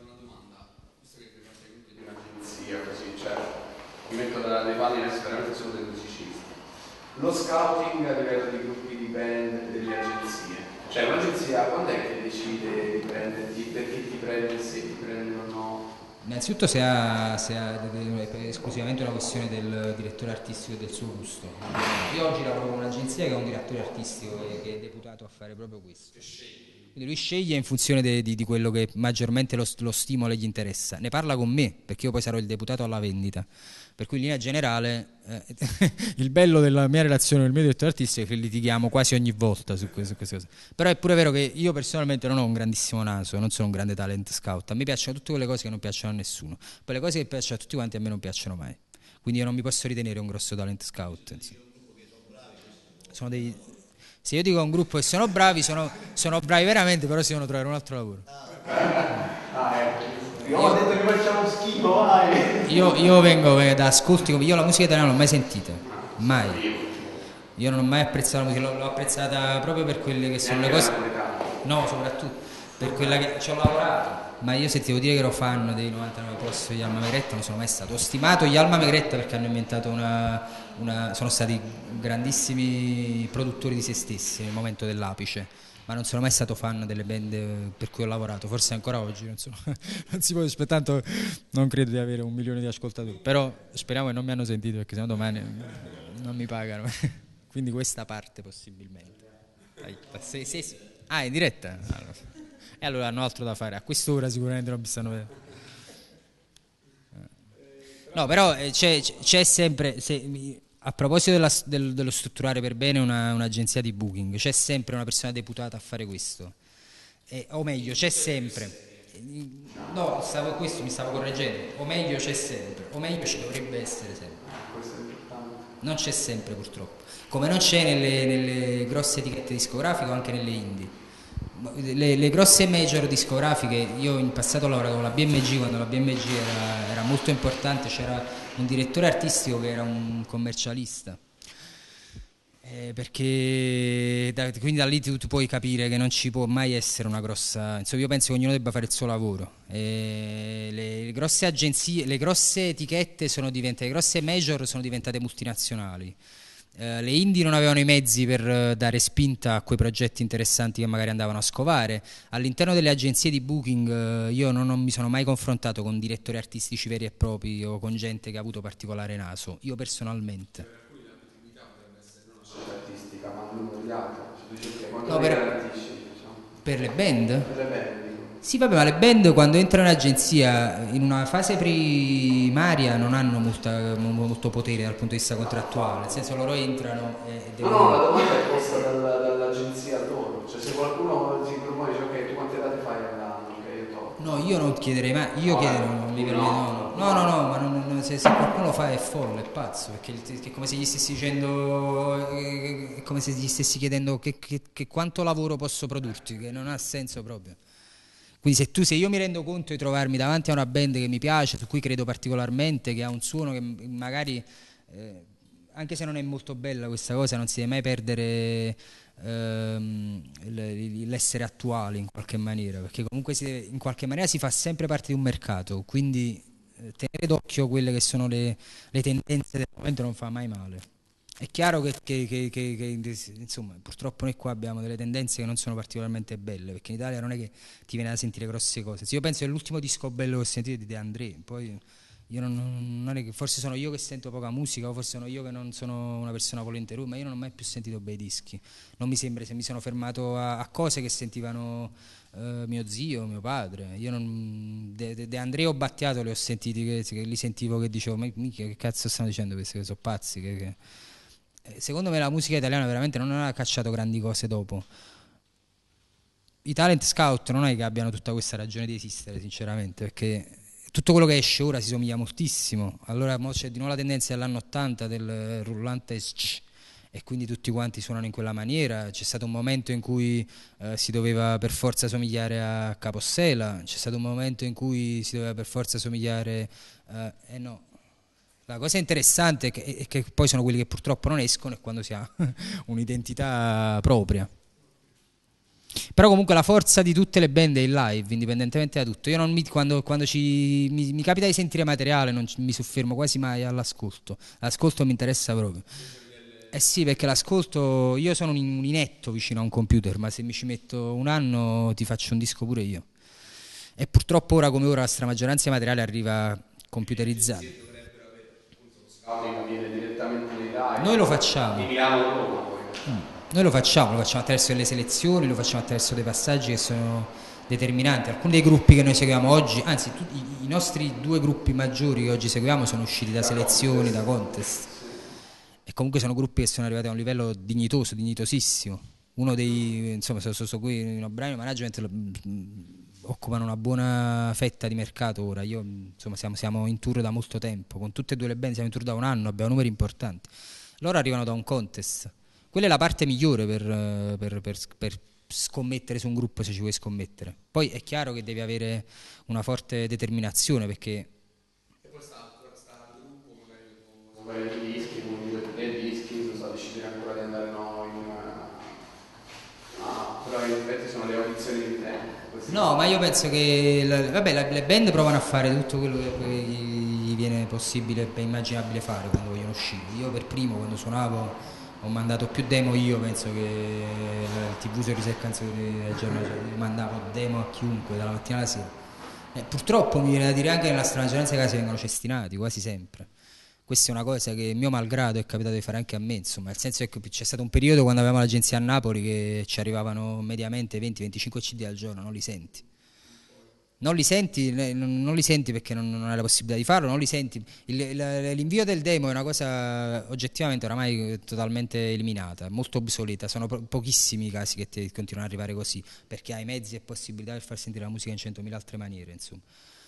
Mi metto nei panni veramente solo dei musicisti. Lo scouting a livello di gruppi di band, delle agenzie. Cioè un'agenzia quando è che decide di prenderti, perché ti prende, se ti prende o no? Innanzitutto se ha, se ha è esclusivamente una questione del direttore artistico e del suo gusto. Io oggi lavoro con un'agenzia che ha un direttore artistico che è deputato a fare proprio questo. Quindi lui sceglie in funzione de, di, di quello che maggiormente lo, lo stimola e gli interessa. Ne parla con me, perché io poi sarò il deputato alla vendita. Per cui in linea generale eh, il bello della mia relazione con il mio direttore artistico è che litighiamo quasi ogni volta su queste, su queste cose. Però è pure vero che io personalmente non ho un grandissimo naso, non sono un grande talent scout. A me piacciono tutte quelle cose che non piacciono a nessuno. Poi le cose che piacciono a tutti quanti a me non piacciono mai. Quindi io non mi posso ritenere un grosso talent scout. Insomma. Sono dei... Se io dico a un gruppo che sono bravi, sono, sono bravi veramente, però si devono trovare un altro lavoro. Ah, ecco. Io ho detto che facciamo schifo, vai! Io, io vengo da ascolti, io la musica italiana non l'ho mai sentita, mai. Io non ho mai apprezzato la musica, l'ho, l'ho apprezzata proprio per quelle che sono le cose... No, soprattutto per quella che ci ho lavorato. Ma io se ti devo dire che ero fan dei novantanove post di Alma Megretta non sono mai stato. Ho stimato gli Alma Megretta perché hanno inventato una, una... sono stati grandissimi produttori di se stessi nel momento dell'apice, ma non sono mai stato fan delle band per cui ho lavorato, forse ancora oggi, non, so. Non si può aspettare, tanto non credo di avere un milione di ascoltatori, però speriamo che non mi hanno sentito perché sennò domani non mi pagano, quindi questa parte possibilmente. Dai, se, se, se. Ah, è in diretta? Allora. E allora hanno altro da fare, a quest'ora sicuramente non mi stanno vedendo. No, però c'è, c'è sempre, se, a proposito della, del, dello strutturare per bene una, un'agenzia di booking, c'è sempre una persona deputata a fare questo, e, o meglio c'è sempre, no, stavo, questo mi stavo correggendo, o meglio c'è sempre, o meglio ci dovrebbe essere sempre, non c'è sempre purtroppo, come non c'è nelle, nelle grosse etichette discografiche o anche nelle indie. Le, le grosse major discografiche, io in passato ho lavorato con la B M G, quando la B M G era, era molto importante, c'era un direttore artistico che era un commercialista, eh, perché da, quindi da lì tu, tu puoi capire che non ci può mai essere una grossa, insomma io penso che ognuno debba fare il suo lavoro, e le, le grosse agenzie, le grosse etichette sono diventate, le grosse major sono diventate multinazionali. Uh, le indie non avevano i mezzi per uh, dare spinta a quei progetti interessanti che magari andavano a scovare. All'interno delle agenzie di booking uh, io non, non mi sono mai confrontato con direttori artistici veri e propri o con gente che ha avuto particolare naso, io personalmente. Per alcuni la visibilità potrebbe essere non solo artistica, ma un numero di altri. No, per, diciamo. Per le band? Per le band. Sì, vabbè, ma le band quando entrano in agenzia in una fase primaria non hanno molta, molto potere dal punto di vista contrattuale, nel senso loro entrano e devono... No, no, la domanda è posta dalla, dall'agenzia a loro, cioè se qualcuno si propone dice ok, tu quante date fai all'anno? Okay, io to. No, io non chiederei mai, io no, chiedo, non mi permetto, no, no, no, no, ma non, non, se, se qualcuno lo fa è folle, è pazzo, perché è come se gli stessi dicendo, è come se gli stessi chiedendo che, che, che quanto lavoro posso produrti, che non ha senso proprio. Quindi se, tu, se io mi rendo conto di trovarmi davanti a una band che mi piace, su cui credo particolarmente, che ha un suono che magari, eh, anche se non è molto bella questa cosa, non si deve mai perdere ehm, l'essere attuali in qualche maniera, perché comunque si deve, in qualche maniera si fa sempre parte di un mercato, quindi eh, tenere d'occhio quelle che sono le, le tendenze del momento non fa mai male. È chiaro che, che, che, che, che insomma, purtroppo noi qua abbiamo delle tendenze che non sono particolarmente belle, perché in Italia non è che ti viene da sentire grosse cose. Io penso che l'ultimo disco bello che ho sentito è di De André, poi io non, non è che forse sono io che sento poca musica o forse sono io che non sono una persona volenterosa, ma io non ho mai più sentito bei dischi. Non mi sembra, se mi sono fermato a, a cose che sentivano uh, mio zio, mio padre. Io non, De, De, De André o Battiato li ho sentiti, che, che li sentivo che dicevo, ma mica, che cazzo stanno dicendo questi, che sono pazzi, che, che secondo me la musica italiana veramente non ha cacciato grandi cose dopo. I talent scout non è che abbiano tutta questa ragione di esistere, sinceramente, perché tutto quello che esce ora si somiglia moltissimo, allora mo c'è di nuovo la tendenza dell'anno ottanta del rullante sh, e quindi tutti quanti suonano in quella maniera. C'è stato un momento in cui eh, si doveva per forza somigliare a Capossela, c'è stato un momento in cui si doveva per forza somigliare eh, eh no. La cosa interessante è che, è che poi sono quelli che purtroppo non escono, e quando si ha un'identità propria. Però comunque la forza di tutte le band è il live, indipendentemente da tutto. Io non mi, quando, quando ci, mi, mi capita di sentire materiale non ci, mi soffermo quasi mai all'ascolto. L'ascolto mi interessa proprio. Eh sì, perché l'ascolto, io sono un inetto vicino a un computer, ma se mi ci metto un anno ti faccio un disco pure io. E purtroppo ora come ora la stramaggioranza di materiale arriva computerizzato. Noi lo facciamo. Mm. Noi lo facciamo, lo facciamo attraverso delle selezioni, lo facciamo attraverso dei passaggi che sono determinanti. Alcuni dei gruppi che noi seguiamo oggi, anzi tutti, i nostri due gruppi maggiori che oggi seguiamo sono usciti da selezioni, da contest. E comunque sono gruppi che sono arrivati a un livello dignitoso, dignitosissimo. Uno dei, insomma, sono, sono qui in O'Brien Management, lo, occupano una buona fetta di mercato ora. Io, insomma, siamo, siamo in tour da molto tempo, con tutte e due le band siamo in tour da un anno, abbiamo numeri importanti. Loro arrivano da un contest. Quella è la parte migliore per, per, per, per scommettere su un gruppo, se ci vuoi scommettere. Poi è chiaro che devi avere una forte determinazione, perché... E poi sta, sta al gruppo, magari con dischi, con due o tre dischi, non so, decidere ancora di andare no in una... Ah, però in effetti sono le audizioni di tempo. No, ma io penso che la, vabbè, la, le band provano a fare tutto quello che gli viene possibile e immaginabile fare quando vogliono uscire. Io per primo, quando suonavo, ho mandato più demo. Io penso che il tivù Sorrisi Canzoni del giorno, cioè, mandavo demo a chiunque dalla mattina alla sera. Eh, purtroppo mi viene da dire anche che nella stragrande dei casi vengono cestinati quasi sempre. Questa è una cosa che mio malgrado è capitato di fare anche a me, insomma, nel senso che c'è stato un periodo quando avevamo l'agenzia a Napoli che ci arrivavano mediamente venti venticinque C D al giorno, non li senti. Non li senti, non li senti perché non, non hai la possibilità di farlo, non li senti. Il, l'invio del demo è una cosa oggettivamente oramai totalmente eliminata, molto obsoleta, sono po- pochissimi i casi che ti continuano ad arrivare così, perché hai mezzi e possibilità per far sentire la musica in centomila altre maniere, insomma.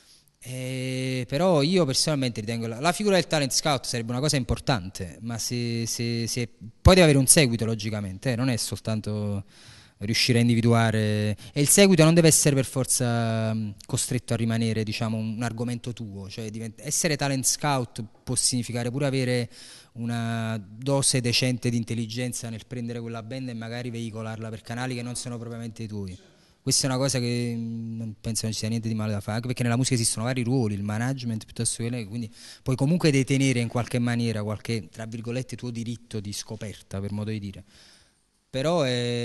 Eh, però io personalmente ritengo la, la figura del talent scout sarebbe una cosa importante, ma se, se, se poi deve avere un seguito, logicamente, eh, non è soltanto riuscire a individuare, e il seguito non deve essere per forza mh, costretto a rimanere, diciamo, un, un argomento tuo, cioè diventa, essere talent scout può significare pure avere una dose decente di intelligenza nel prendere quella band e magari veicolarla per canali che non sono propriamente i tuoi. Questa è una cosa che non penso non ci sia niente di male da fare, anche perché nella musica esistono vari ruoli, il management piuttosto che lei, quindi puoi comunque detenere in qualche maniera qualche, tra virgolette, tuo diritto di scoperta, per modo di dire. Però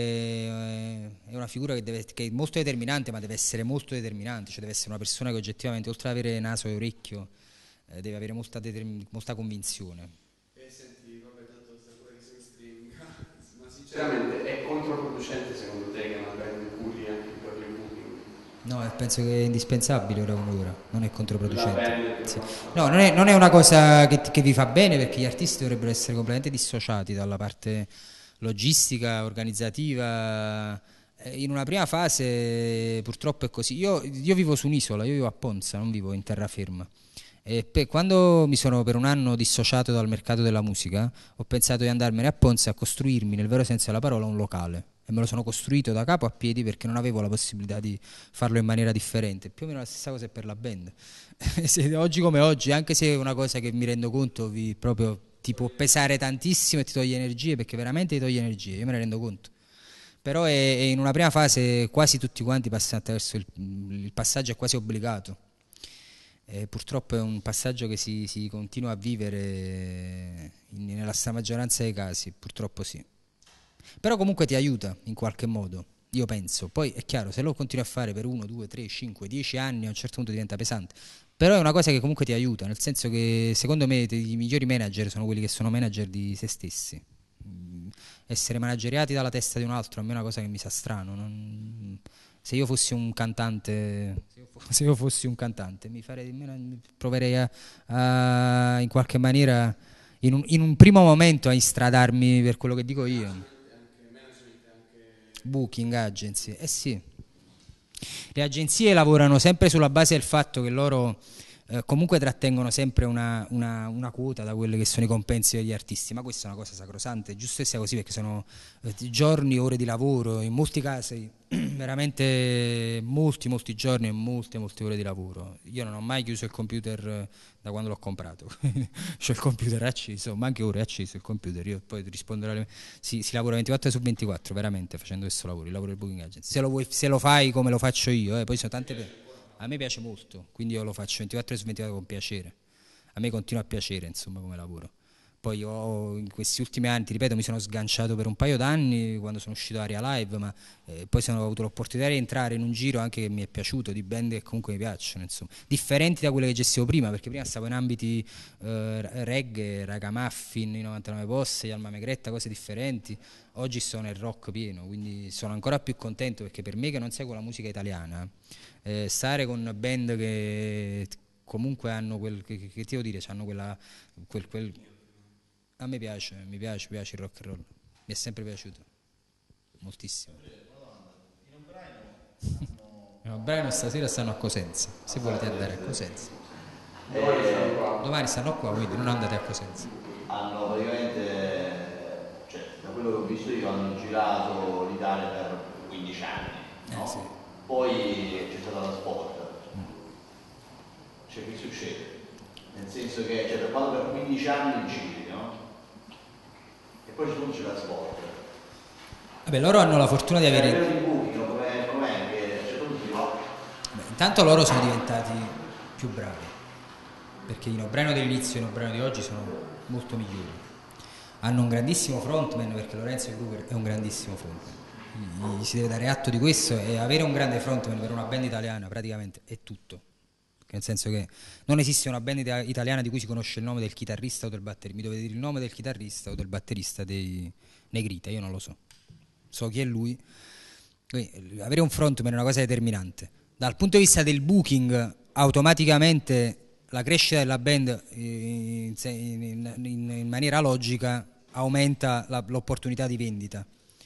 è, è una figura che, deve, che è molto determinante, ma deve essere molto determinante, cioè deve essere una persona che oggettivamente, oltre ad avere naso e orecchio, eh, deve avere molta, determin- molta convinzione. E senti, vabbè, tanto questa cosa che si stringa, ma sinceramente è controproducente secondo te che una band curi anche il proprio booking? No, penso che è indispensabile ora come ora, non è controproducente. Sì. Fa... No, non è, non è una cosa che, che vi fa bene, perché gli artisti dovrebbero essere completamente dissociati dalla parte logistica, organizzativa. In una prima fase purtroppo è così. Io, io vivo su un'isola, io vivo a Ponza, non vivo in terraferma. E per, quando mi sono per un anno dissociato dal mercato della musica, ho pensato di andarmene a Ponza a costruirmi, nel vero senso della parola, un locale. E me lo sono costruito da capo a piedi perché non avevo la possibilità di farlo in maniera differente. Più o meno la stessa cosa è per la band. Se, oggi come oggi, anche se è una cosa che mi rendo conto vi, proprio ti può pesare tantissimo e ti toglie energie, perché veramente ti toglie energie, io me ne rendo conto. Però è, è in una prima fase quasi tutti quanti passano attraverso il, il passaggio è quasi obbligato. E purtroppo è un passaggio che si, si continua a vivere in, nella maggioranza dei casi, purtroppo sì. Però comunque ti aiuta in qualche modo, io penso. Poi è chiaro, se lo continui a fare per uno, due, tre, cinque, dieci anni a un certo punto diventa pesante. Però è una cosa che comunque ti aiuta, nel senso che secondo me i migliori manager sono quelli che sono manager di se stessi. Essere manageriati dalla testa di un altro a me è una cosa che mi sa strano. Non... Se io fossi un cantante, se io fossi un cantante, mi farei, proverei a, a in qualche maniera, in un, in un primo momento, a instradarmi per quello che dico io. Booking agency, eh sì. Le agenzie lavorano sempre sulla base del fatto che loro eh, comunque trattengono sempre una, una, una quota da quelli che sono i compensi degli artisti, ma questa è una cosa sacrosanta, è giusto che sia così perché sono eh, giorni, ore di lavoro, in molti casi veramente molti, molti giorni e molte, molte ore di lavoro. Io non ho mai chiuso il computer eh, da quando l'ho comprato, c'ho il computer acceso, ma anche ora è acceso il computer, io poi risponderò alle... si, si lavora ventiquattro su ventiquattro veramente facendo questo lavoro, il lavoro del booking agent, se lo, vuoi, se lo fai come lo faccio io, eh, poi sono tante per... a me piace molto, quindi io lo faccio ventiquattro su ventiquattro con piacere, a me continua a piacere insomma come lavoro. Poi io in questi ultimi anni, ti ripeto, mi sono sganciato per un paio d'anni quando sono uscito da Aria Live, ma eh, poi sono, ho avuto l'opportunità di entrare in un giro anche che mi è piaciuto, di band che comunque mi piacciono, insomma, differenti da quelle che gestivo prima, perché prima stavo in ambiti eh, reggae, Ragamuffin, i novantanove Posse, gli Alma Megretta, cose differenti. Oggi sono nel rock pieno, quindi sono ancora più contento perché per me che non seguo la musica italiana, eh, stare con band che comunque hanno quel, che, che, che ti devo dire, hanno quella, quel, quel a me piace, mi piace, mi piace il rock and roll, mi è sempre piaciuto, moltissimo. In Brian stasera stanno a Cosenza, se volete andare a Cosenza. Domani stanno qua. Domani stanno qua, quindi non andate a Cosenza. Hanno praticamente, cioè, da quello che ho visto io, hanno girato l'Italia per quindici anni, no? Eh, sì. Poi c'è stata la sport. Cioè, che succede? Nel senso che, cioè, per quando per quindici anni giri, no? E poi c'è la sport. Vabbè, loro hanno la fortuna di avere... Di booking, com'è, com'è che c'è tutto di no? Beh, intanto loro sono diventati più bravi, perché i Nobrano dell'inizio e i Nobrano di oggi sono molto migliori. Hanno un grandissimo frontman, perché Lorenzo e Luger è un grandissimo frontman. Gli si deve dare atto di questo, e avere un grande frontman per una band italiana praticamente è tutto. Nel senso che non esiste una band italiana di cui si conosce il nome del chitarrista o del batterista. Mi dovete dire il nome del chitarrista o del batterista dei Negrita, io non lo so. So chi è lui. Quindi, avere un frontman è una cosa determinante. Dal punto di vista del booking, automaticamente la crescita della band in, in, in, in maniera logica aumenta la, l'opportunità di vendita.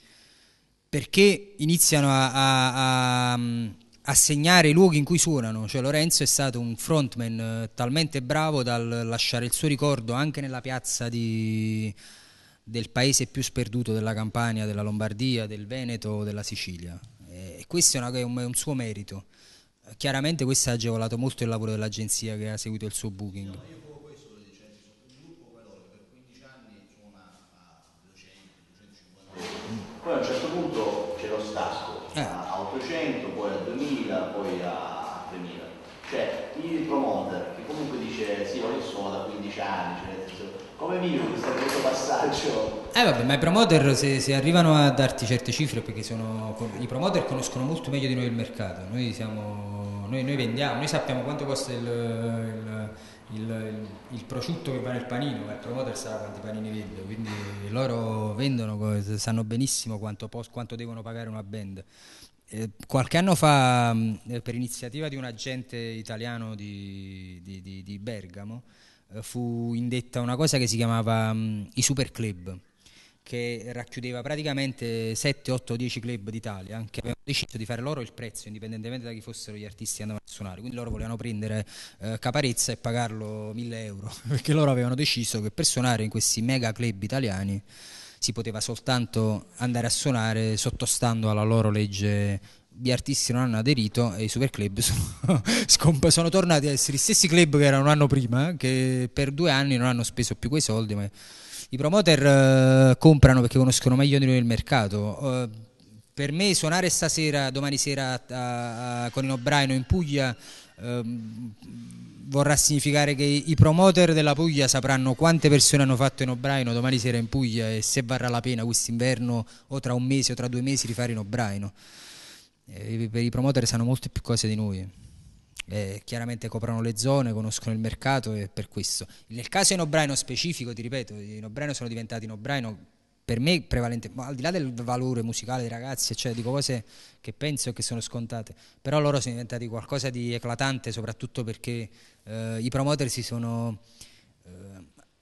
Perché iniziano a... a, a assegnare i luoghi in cui suonano, cioè Lorenzo è stato un frontman eh, talmente bravo da lasciare il suo ricordo anche nella piazza di, del paese più sperduto della Campania, della Lombardia, del Veneto, della Sicilia, e questo è, una, è, un, è un suo merito. Chiaramente questo ha agevolato molto il lavoro dell'agenzia che ha seguito il suo booking. No, io proprio questo lo dicevo, un gruppo quello che per quindici anni suona a duecento duecentocinquanta euro, poi a un certo punto c'è lo stacco, Eh. a ottocento, poi a duemila, poi a tremila. Cioè il promoter che comunque dice sì, io sono da quindici anni, cioè, nel senso, come vivo questo, questo passaggio? Eh vabbè, ma i promoter se, se arrivano a darti certe cifre perché sono, i promoter conoscono molto meglio di noi il mercato, noi siamo, noi, noi vendiamo, noi sappiamo quanto costa il, il, il, il, il prosciutto che va nel panino, ma il promoter sa quanti panini vende, quindi loro vendono, sanno benissimo quanto, quanto devono pagare una band. Eh, qualche anno fa, eh, per iniziativa di un agente italiano di, di, di, di Bergamo, eh, fu indetta una cosa che si chiamava um, i super club, che racchiudeva praticamente sette, otto, dieci club d'Italia che avevano deciso di fare loro il prezzo indipendentemente da chi fossero gli artisti che andavano a suonare, quindi loro volevano prendere eh, Caparezza e pagarlo mille euro perché loro avevano deciso che per suonare in questi mega club italiani si poteva soltanto andare a suonare sottostando alla loro legge. Gli artisti non hanno aderito e i super club sono, scomp- sono tornati a essere gli stessi club che erano un anno prima, che per due anni non hanno speso più quei soldi, ma i promoter uh, comprano perché conoscono meglio di noi il mercato. Uh, per me suonare stasera, domani sera a, a, con il Nobrano in Puglia uh, vorrà significare che i promoter della Puglia sapranno quante persone hanno fatto in Nobrano domani sera in Puglia e se varrà la pena quest'inverno o tra un mese o tra due mesi rifare in Nobrano. Eh, per i promoter sanno molte più cose di noi. Eh, chiaramente coprono le zone, conoscono il mercato e per questo. Nel caso di Nobrano specifico, ti ripeto, i Nobrano sono diventati Nobrano per me prevalente, ma al di là del valore musicale dei ragazzi, cioè dico cose che penso che sono scontate, però loro sono diventati qualcosa di eclatante, soprattutto perché eh, i promoter si sono, eh,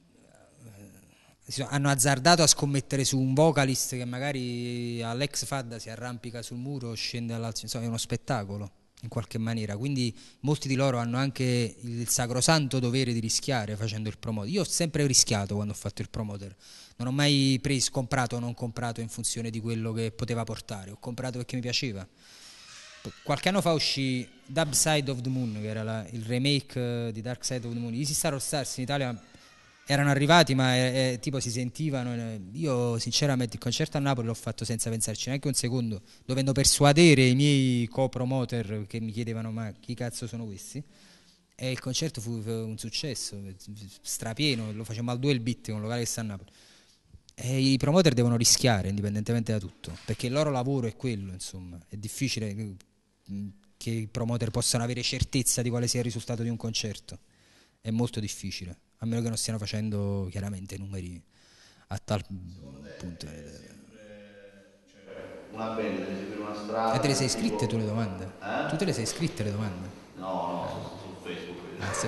si sono hanno azzardato a scommettere su un vocalist che magari all'ex Fadda si arrampica sul muro, scende all'alzo, insomma è uno spettacolo. in qualche maniera, quindi molti di loro hanno anche il sacrosanto dovere di rischiare facendo il promoter. Io ho sempre rischiato quando ho fatto il promoter, non ho mai preso, comprato o non comprato in funzione di quello che poteva portare, ho comprato perché mi piaceva. Qualche anno fa uscì Dark Side of the Moon, che era la, il remake di Dark Side of the Moon. Easy Star All Stars in Italia erano arrivati, ma eh, eh, tipo si sentivano. Eh, io sinceramente il concerto a Napoli l'ho fatto senza pensarci neanche un secondo, dovendo persuadere i miei co-promoter che mi chiedevano ma chi cazzo sono questi, e il concerto fu un successo strapieno, lo facevamo al Duel Beat, un locale che sta a Napoli. E i promoter devono rischiare indipendentemente da tutto, perché il loro lavoro è quello, insomma. È difficile che i promoter possano avere certezza di quale sia il risultato di un concerto, è molto difficile, a meno che non stiano facendo chiaramente numeri a tal punto. Una band deve seguire una strada. E te le sei scritte tipo... tu le domande? Eh? Tu te le sei scritte le domande? No, no, sono su Facebook. Ah, se...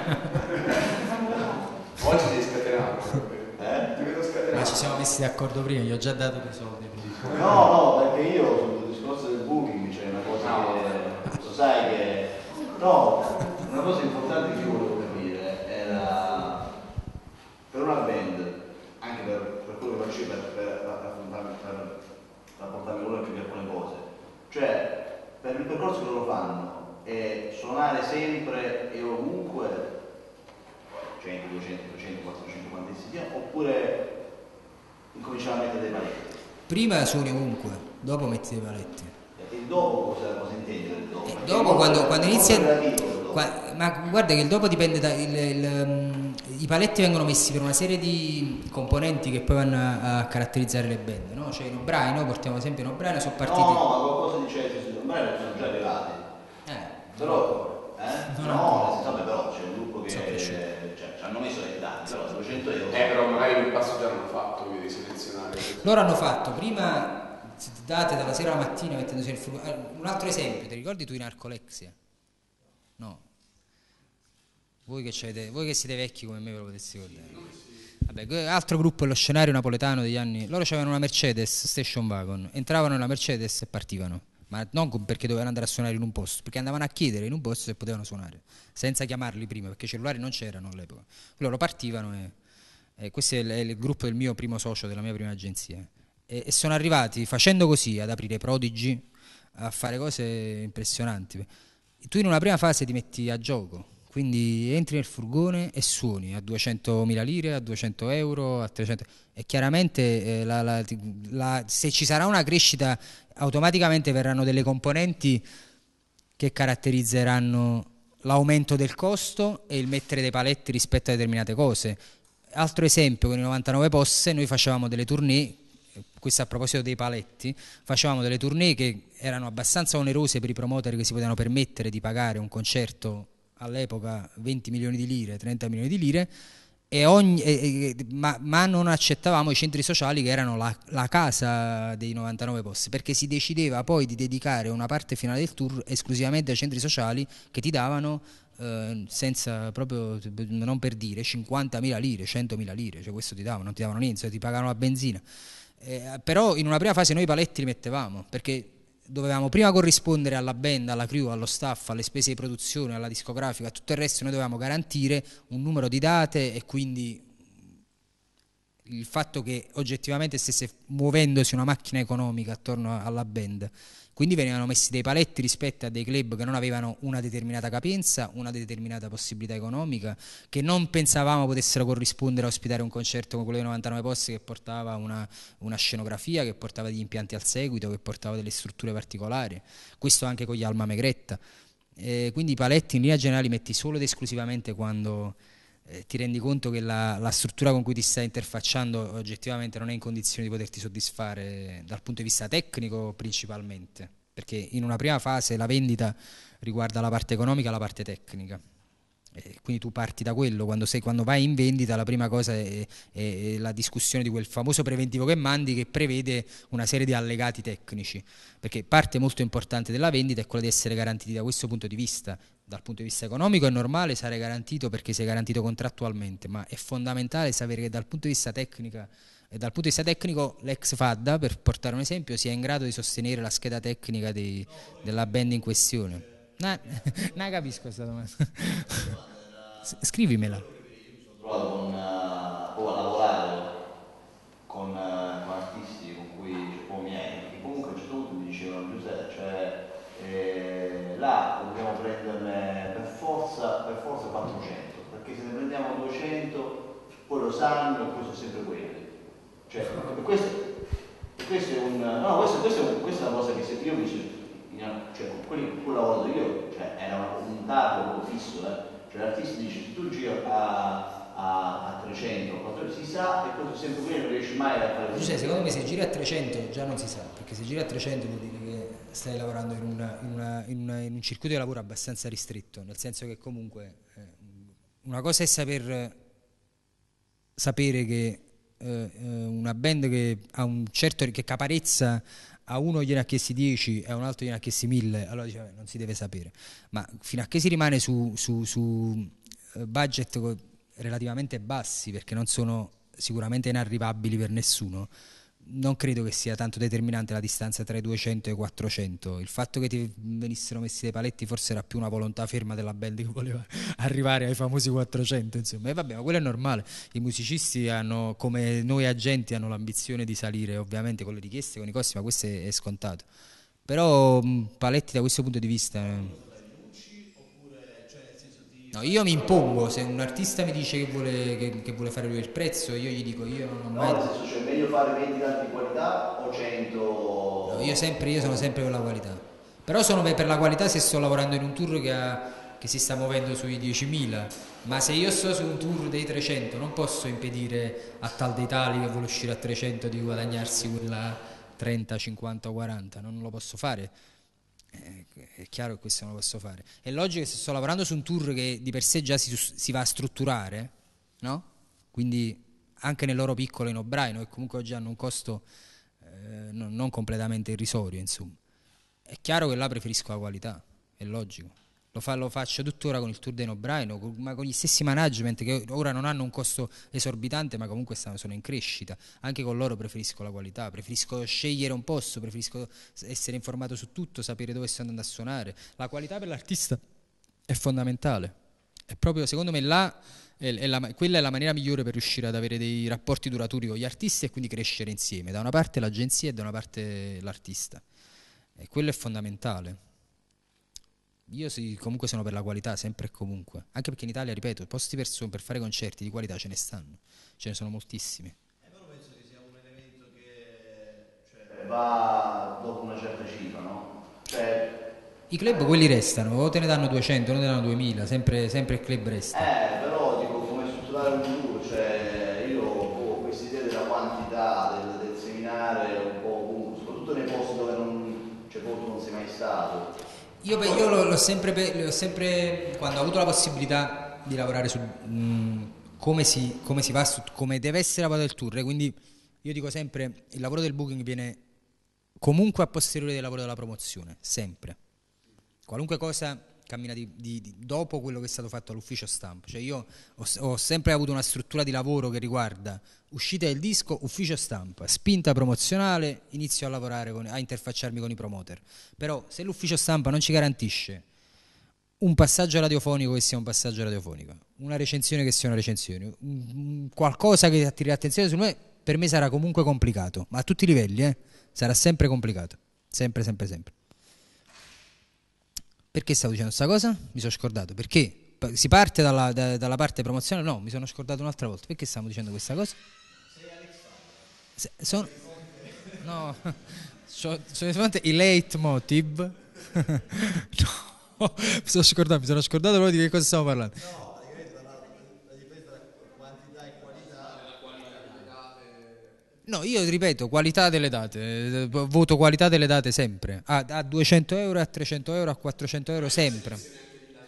Oggi sei scatenato. Eh? Ti vedo scatenato. Ma ci siamo messi d'accordo prima, gli ho già dato dei soldi. No, no, perché io sul discorso del booking c'è una cosa no. che lo sai che no, una cosa importante che io volevo capire era per una band, anche per, per quello che faccio per, per, per, per rapportarmi con anche per alcune cose, cioè per il percorso che loro fanno è suonare sempre e ovunque cento, duecento, trecento, quattrocento quanti si sia, oppure incominciare a mettere dei paletti? Prima suoni ovunque, dopo metti dei paletti. E dopo cosa, cosa intendi del dopo? E dopo quando, quando inizia... Dopo. Qua, ma guarda che il dopo dipende da... Il, il, um, i paletti vengono messi per una serie di componenti che poi vanno a, a caratterizzare le band, no? Cioè in O'Brien, no? Portiamo esempio in O'Brien, sono partiti... No, no, ma qualcosa dicevi su O'Brien sono già arrivati. Eh, però, eh? Non no, si sa, però c'è un gruppo che Sono cioè, ci hanno messo dei dati, però duecento euro. Eh, però magari quel passo già l'hanno fatto, quindi di selezionare. loro hanno fatto prima date dalla sera alla mattina mettendosi nel furgone. Un altro esempio, ti ricordi tu in Narcolexia? No. Voi che, c'avete, voi che siete vecchi come me ve lo potete ricordare. Vabbè, altro gruppo, lo scenario napoletano degli anni. Loro avevano una Mercedes Station Wagon, entravano nella Mercedes e partivano. Ma non perché dovevano andare a suonare in un posto, perché andavano a chiedere in un posto se potevano suonare, senza chiamarli prima, perché i cellulari non c'erano all'epoca. Loro partivano e, e questo è il, è il gruppo del mio primo socio, della mia prima agenzia. E, e sono arrivati facendo così ad aprire Prodigy, a fare cose impressionanti. Tu in una prima fase ti metti a gioco, quindi entri nel furgone e suoni a duecentomila lire, a duecento euro, a trecento, e chiaramente eh, la, la, la, se ci sarà una crescita automaticamente verranno delle componenti che caratterizzeranno l'aumento del costo e il mettere dei paletti rispetto a determinate cose. Altro esempio, con i novantanove Posse noi facevamo delle tournée, questo a proposito dei paletti, facevamo delle tournée che erano abbastanza onerose per i promoter che si potevano permettere di pagare un concerto all'epoca venti milioni di lire, trenta milioni di lire, e ogni, e, e, ma, ma non accettavamo i centri sociali che erano la, la casa dei novantanove Posse, perché si decideva poi di dedicare una parte finale del tour esclusivamente ai centri sociali che ti davano eh, senza proprio, non per dire, cinquantamila lire, centomila lire, cioè questo ti davano, non ti davano niente, cioè ti pagavano la benzina. Eh, però in una prima fase noi i paletti li mettevamo, perché dovevamo prima corrispondere alla band, alla crew, allo staff, alle spese di produzione, alla discografica, a tutto il resto noi dovevamo garantire un numero di date e quindi il fatto che oggettivamente stesse muovendosi una macchina economica attorno alla band. Quindi venivano messi dei paletti rispetto a dei club che non avevano una determinata capienza, una determinata possibilità economica, che non pensavamo potessero corrispondere a ospitare un concerto come quello dei novantanove Posse, che portava una, una scenografia, che portava degli impianti al seguito, che portava delle strutture particolari. Questo anche con gli Alma Megretta. Eh, quindi i paletti in linea generale li metti solo ed esclusivamente quando eh, ti rendi conto che la, la struttura con cui ti stai interfacciando oggettivamente non è in condizione di poterti soddisfare dal punto di vista tecnico principalmente, perché in una prima fase la vendita riguarda la parte economica e la parte tecnica. E quindi tu parti da quello, quando, sei, quando vai in vendita la prima cosa è, è, è la discussione di quel famoso preventivo che mandi, che prevede una serie di allegati tecnici, perché parte molto importante della vendita è quella di essere garantiti da questo punto di vista. Dal punto di vista economico è normale, sarei garantito perché sei garantito contrattualmente, ma è fondamentale sapere che dal punto di vista tecnico e dal punto di vista tecnico l'ex Fadda, per portare un esempio, sia in grado di sostenere la scheda tecnica dei, della band in questione. No, non capisco questa domanda. Scrivimela. Ho trovato con, uh, poi a lavorare con, uh, con artisti con cui cioè, con miei, che comunque a un certo punto mi dicevano Giuseppe, cioè eh, là dobbiamo prenderne per forza, per forza quattrocento, perché se ne prendiamo duecento poi lo sanno e poi sono sempre quelli. Cioè, questo, questo è un. No, questo, questo è un, questa è una cosa che se io mi cioè con quelli con cui ho lavorato io, cioè era un target fisso, eh. Cioè l'artista dice se tu giri a, a, a trecento, quattrocento si sa e poi sempre quelli non riesci mai a fare. Cioè, secondo me se giri a trecento già non si sa, perché se giri a trecento vuol dire che stai lavorando in, una, in, una, in, una, in un circuito di lavoro abbastanza ristretto, nel senso che comunque eh, una cosa è saper sapere che eh, una band che ha un certo che caparezza a uno gliene ha chiesti dieci e a un altro gliene ha chiesti mille, allora dice, vabbè, non si deve sapere, ma fino a che si rimane su, su, su budget relativamente bassi, perché non sono sicuramente inarrivabili per nessuno, non credo che sia tanto determinante la distanza tra i duecento e i quattrocento. Il fatto che ti venissero messi dei paletti forse era più una volontà ferma della band che voleva arrivare ai famosi quattrocento, insomma. E vabbè, ma quello è normale. I musicisti hanno, come noi agenti, hanno l'ambizione di salire, ovviamente con le richieste, con i costi, ma questo è, è scontato. Però mh, paletti da questo punto di vista. Eh. No, io mi impongo, se un artista mi dice che vuole, che, che vuole fare lui il prezzo, io gli dico io non ho mai. No, nel senso, cioè, meglio fare venti dati di qualità o cento? No, io, sempre, io sono sempre per la qualità. Però sono per la qualità se sto lavorando in un tour che, ha, che si sta muovendo sui diecimila, ma se io sto su un tour dei trecento non posso impedire a tal dei tali che vuole uscire a trecento di guadagnarsi quella trenta, cinquanta o quaranta, non lo posso fare. È chiaro che questo non lo posso fare. È logico che se sto lavorando su un tour che di per sé già si, si va a strutturare, no? Quindi anche nel loro piccolo in O'Brien, che comunque oggi hanno un costo eh, non, non completamente irrisorio, insomma. È chiaro che là preferisco la qualità, è logico. Lo, fa, lo faccio tuttora con il tour dei O'Brien, ma con gli stessi management che ora non hanno un costo esorbitante, ma comunque stanno, sono in crescita. Anche con loro preferisco la qualità, preferisco scegliere un posto, preferisco essere informato su tutto, sapere dove sto andando a suonare. La qualità per l'artista è fondamentale. È proprio, secondo me, là è, è la, quella è la maniera migliore per riuscire ad avere dei rapporti duraturi con gli artisti e quindi crescere insieme. Da una parte l'agenzia e da una parte l'artista. E quello è fondamentale. Io sì, comunque sono per la qualità, sempre e comunque. Anche perché in Italia, ripeto, posti per, per fare concerti di qualità ce ne stanno. Ce ne sono moltissimi. Eh, però penso che sia un elemento che cioè, va dopo una certa cifra, no? Cioè, i club quelli restano, o te ne danno duecento, o te ne danno duemila, sempre, sempre il club resta. Eh, però dico come strutturare un tour, cioè io ho questa idea della quantità, del, del seminare un po', soprattutto nei posti dove non, cioè, tu non sei mai stato. Io, io l'ho, l'ho, sempre, l'ho sempre, quando ho avuto la possibilità di lavorare su mh, come, si, come si va, su, come deve essere lavorato il tour, quindi io dico sempre, il lavoro del booking viene comunque a posteriori del lavoro della promozione, sempre. Qualunque cosa cammina di, di, di, dopo quello che è stato fatto all'ufficio stampa. Cioè io ho, ho sempre avuto una struttura di lavoro che riguarda uscita del disco, ufficio stampa, spinta promozionale, inizio a lavorare, con, a interfacciarmi con i promoter. Però se l'ufficio stampa non ci garantisce un passaggio radiofonico che sia un passaggio radiofonico, una recensione che sia una recensione, un, qualcosa che attiri l'attenzione su me, per me sarà comunque complicato, ma a tutti i livelli, eh, sarà sempre complicato, sempre, sempre, sempre. Perché stavo dicendo questa cosa? Mi sono scordato. Perché si parte dalla, da, dalla parte promozionale? No, mi sono scordato un'altra volta. Perché stiamo dicendo questa cosa? Sei Alex Se, sono, no, sono di fronte i leitmotiv. No, mi sono scordato, mi sono scordato proprio di che cosa stiamo parlando. No, praticamente la, la differenza tra quantità e qualità. No, io ripeto, qualità delle date, voto qualità delle date sempre, a, a duecento euro, a trecento euro, a quattrocento euro sempre.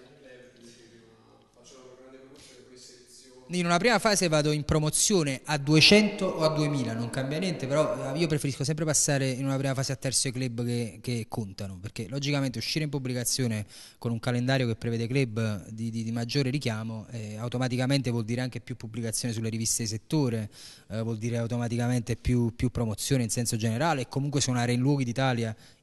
In una prima fase vado in promozione a duecento o a duemila, non cambia niente, però io preferisco sempre passare in una prima fase a terzo i club che, che contano, perché logicamente uscire in pubblicazione con un calendario che prevede club di, di, di maggiore richiamo eh, automaticamente vuol dire anche più pubblicazione sulle riviste di settore, eh, vuol dire automaticamente più, più promozione in senso generale e comunque suonare in luoghi d'Italia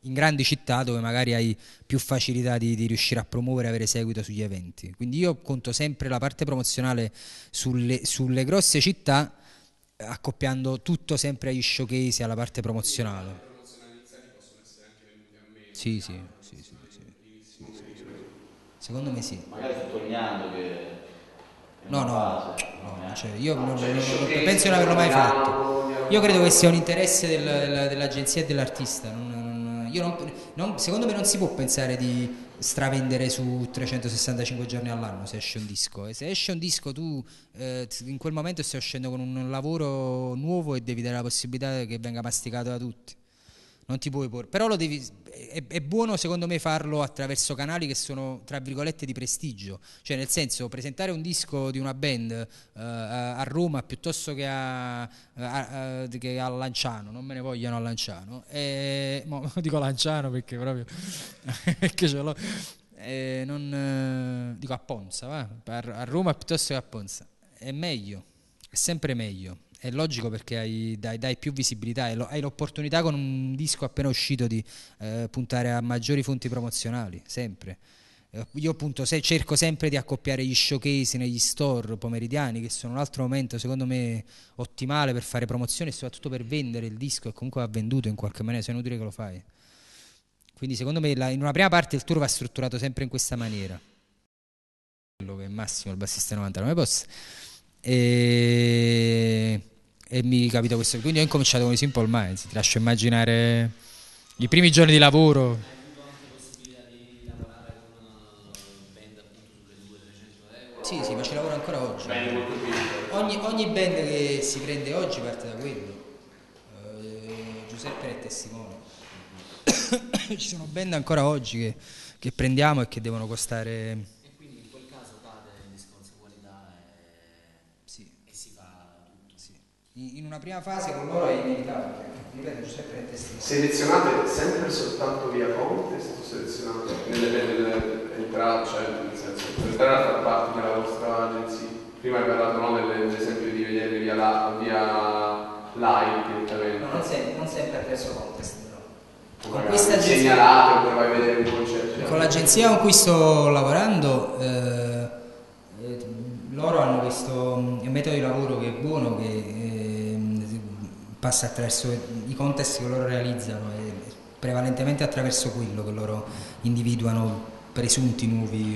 in grandi città dove magari hai più facilità di, di riuscire a promuovere e avere seguito sugli eventi. Quindi io conto sempre la parte promozionale sulle, sulle grosse città, accoppiando tutto sempre agli showcase e alla parte promozionale. Le promozionali iniziali possono essere anche vendute a me. Sì, sì, sì, sì, sì, sì, sì. Secondo me sì. Magari sottolineando che No, no, no, cioè io non, non, non penso di non averlo mai fatto. Io credo che sia un interesse del, del, dell'agenzia e dell'artista. Non, non, io non, non, secondo me non si può pensare di stravendere su trecentosessantacinque giorni all'anno se esce un disco. E se esce un disco tu eh, in quel momento stai uscendo con un lavoro nuovo e devi dare la possibilità che venga masticato da tutti. Non ti puoi porre, però lo devi, è, è buono secondo me farlo attraverso canali che sono tra virgolette di prestigio, cioè nel senso presentare un disco di una band uh, a Roma piuttosto che a, a, a, che a Lanciano, non me ne vogliono a Lanciano, e, mo, dico Lanciano perché proprio perché ce l'ho, e non, dico a Ponza, va? A Roma piuttosto che a Ponza, è meglio, è sempre meglio. È logico perché hai, dai, dai più visibilità e lo, hai l'opportunità con un disco appena uscito di eh, puntare a maggiori fonti promozionali, sempre. Eh, io appunto se, cerco sempre di accoppiare gli showcase negli store pomeridiani, che sono un altro momento secondo me ottimale per fare promozione e soprattutto per vendere il disco, e comunque va venduto in qualche maniera, se è inutile che lo fai. Quindi secondo me la, in una prima parte il tour va strutturato sempre in questa maniera. Quello che è Massimo, il bassista novantanove Boss. E, e mi capita questo, quindi ho incominciato con i Simple Minds. Ti lascio immaginare i primi giorni di lavoro. Hai avuto anche possibilità di lavorare con una band appunto sulle duecento trecento euro? Sì, sì, ma ci lavoro ancora oggi. Bene, molto piccolo. Ogni, ogni band che si prende oggi parte da quello. Eh, Giuseppe è testimone. Ci sono band ancora oggi che, che prendiamo e che devono costare. E quindi in quel caso cade il discorso qualità e, Sì. e si fa tutto. Sì. In una prima fase con loro è inevitabile, ripeto, Giuseppe è testimone. Selezionate sempre soltanto via contest o selezionate nelle belle entrate, cioè nel senso per entrare a far parte della vostra agenzia? Prima hai parlato no, dell'esempio di vedere via, la, via live direttamente. No, non, sempre, non sempre attraverso contest, però. Con questa agenzia, segnalate oppure vai a vedere un concerto. con l'agenzia con cui sto lavorando, eh, eh, loro hanno questo metodo di lavoro che è buono, che eh, passa attraverso i contest che loro realizzano e prevalentemente attraverso quello che loro individuano presunti nuovi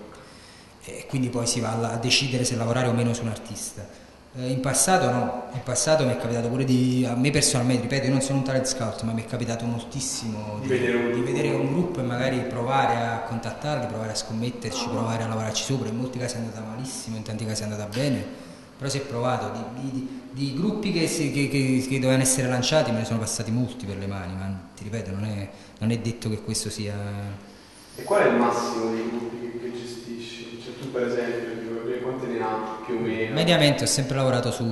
eh, e quindi poi si va a decidere se lavorare o meno su un artista. Eh, in passato no, in passato mi è capitato pure di, a me personalmente, ripeto, io non sono un talent scout, ma mi è capitato moltissimo di, vedere un, di vedere un gruppo e magari provare a contattarli, provare a scommetterci, provare a lavorarci sopra. In molti casi è andata malissimo, in tanti casi è andata bene, però si è provato. Di, di, di gruppi che, si, che, che, che dovevano essere lanciati me ne sono passati molti per le mani, ma ti ripeto, non è, non è detto che questo sia... E qual è il massimo dei gruppi che, che gestisci? Cioè tu per esempio, quante ne hai più o meno? Mediamente ho sempre lavorato su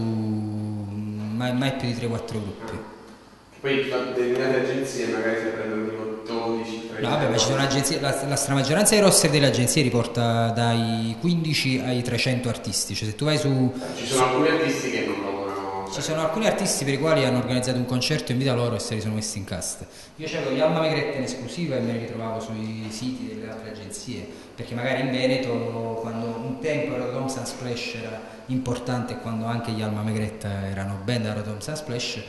mai, mai più di tre quattro gruppi. Ah. Poi determinate agenzie magari si prendono tipo dodici, tredici. No, vabbè, ma ci sono agenzie, la, la stramaggioranza dei roster delle agenzie riporta dai quindici ai trecento artisti, cioè se tu vai su... Ci sono alcuni artisti che non lavorano. Ci sono alcuni artisti per i quali hanno organizzato un concerto in vita loro e se li sono messi in cast. Io c'avevo gli Alma Megretta in esclusiva e me li ritrovavo sui siti delle altre agenzie, perché magari in Veneto, quando un tempo Ero Tom Sunsplash era importante e quando anche gli Alma Megretta erano band Ero Tom Sunsplash,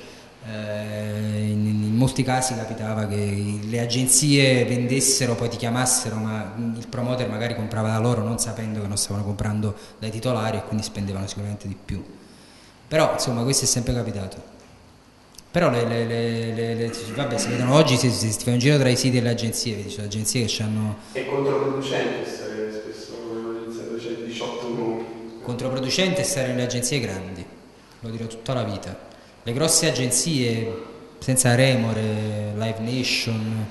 eh, in, in molti casi capitava che le agenzie vendessero, poi ti chiamassero, ma il promoter magari comprava da loro non sapendo che non stavano comprando dai titolari e quindi spendevano sicuramente di più. Però insomma questo è sempre capitato. Però le, le, le, le, le vabbè, si vedono oggi, se, se ti fai un giro tra i siti delle agenzie, vedi, sono agenzie che hanno... È controproducente stare spesso in cioè diciotto nomi. Controproducente stare nelle agenzie grandi, lo dirò tutta la vita. Le grosse agenzie, senza remore, Live Nation...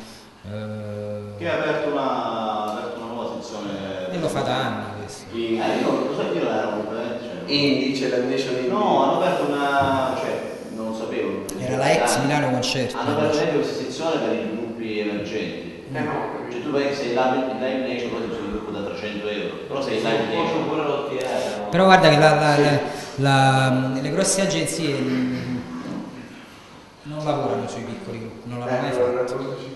Eh... Che ha aperto una, aperto una nuova sezione... E lo fa da anni questo. In... Eh, io lo so, io ero completamente... Indice, la Nation Indie. No, hanno aperto una... cioè, non lo sapevo. Era la ex Milano Concerti. Hanno aperto anche questa sezione per i gruppi emergenti. Eh no, cioè tu vedi che sei in Live Nation, poi sei un gruppo da trecento euro. Però sei in Live Nation. Pure l'O T R. Però guarda che la, la, la, la, le grosse agenzie non lavorano sui piccoli gruppi, non l'hanno mai fatto.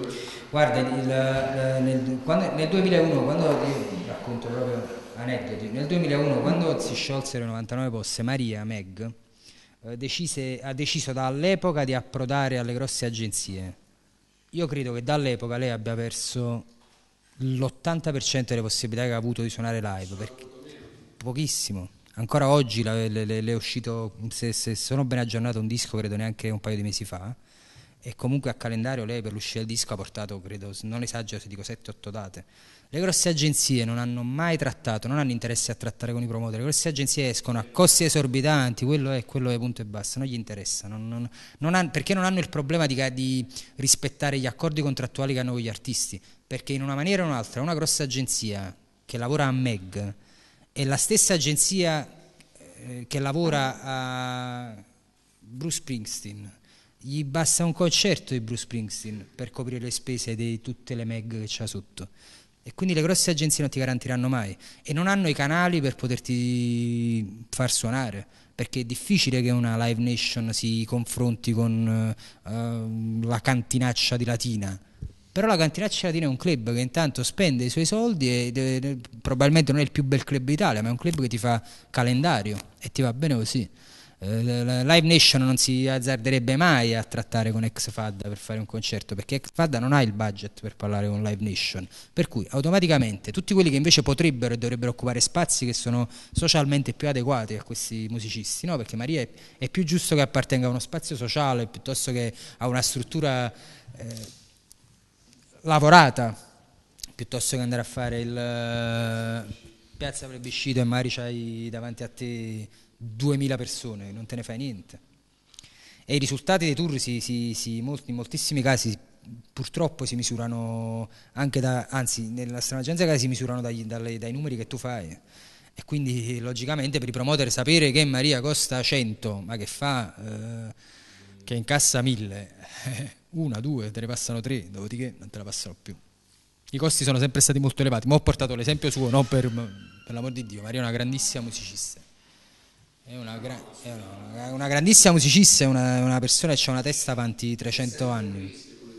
Guarda, il, il- nel, quando- nel duemilauno, quando io racconto proprio aneddoti, nel duemilauno quando si sciolsero i novantanove Posse, Maria Meg eh, decise- ha deciso dall'epoca di approdare alle grosse agenzie. Io credo che dall'epoca lei abbia perso l'ottanta per cento delle possibilità che ha avuto di suonare live, perché pochissimo. Ancora oggi la- le, le- le è uscito, se, se sono ben aggiornato, un disco, credo neanche un paio di mesi fa, e comunque a calendario lei per l'uscita del disco ha portato, credo, non esagero se dico sette otto date. Le grosse agenzie non hanno mai trattato, non hanno interesse a trattare con i promotori, le grosse agenzie escono a costi esorbitanti, quello è, quello è punto e basta, non gli interessa, non- non- non han- perché non hanno il problema di, ca- di rispettare gli accordi contrattuali che hanno con gli artisti, perché in una maniera o un'altra una grossa agenzia che lavora a Meg è la stessa agenzia eh, che lavora a Bruce Springsteen. Gli basta un concerto di Bruce Springsteen per coprire le spese di tutte le Meg che c'ha sotto. E quindi le grosse agenzie non ti garantiranno mai e non hanno i canali per poterti far suonare, perché è difficile che una Live Nation si confronti con eh, la cantinaccia di Latina. Però la cantinaccia Latina è un club che intanto spende i suoi soldi e de- de- probabilmente non è il più bel club d'Italia, ma è un club che ti fa calendario e ti va bene così. Eh, la- la Live Nation non si azzarderebbe mai a trattare con ex Fadda per fare un concerto, perché ex Fadda non ha il budget per parlare con Live Nation, per cui automaticamente tutti quelli che invece potrebbero e dovrebbero occupare spazi che sono socialmente più adeguati a questi musicisti, no? Perché Maria è, è più giusto che appartenga a uno spazio sociale piuttosto che a una struttura eh, lavorata, piuttosto che andare a fare il eh, piazza plebiscito e magari c'hai davanti a te duemila persone, non te ne fai niente. E i risultati dei tour si, si, si, molti, in moltissimi casi purtroppo si misurano anche da, anzi nella stramaggioranza dei casi si misurano dagli, dalle, dai numeri che tu fai. E quindi logicamente per i promoter sapere che Maria costa cento, ma che fa, eh, che incassa mille, una, due, te ne passano tre, dopodiché non te la passano più. I costi sono sempre stati molto elevati, ma ho portato l'esempio suo, non per, per l'amor di Dio, Maria è una grandissima musicista. È una, gra- è una, una grandissima musicista, è una, una persona che ha una testa avanti trecento anni.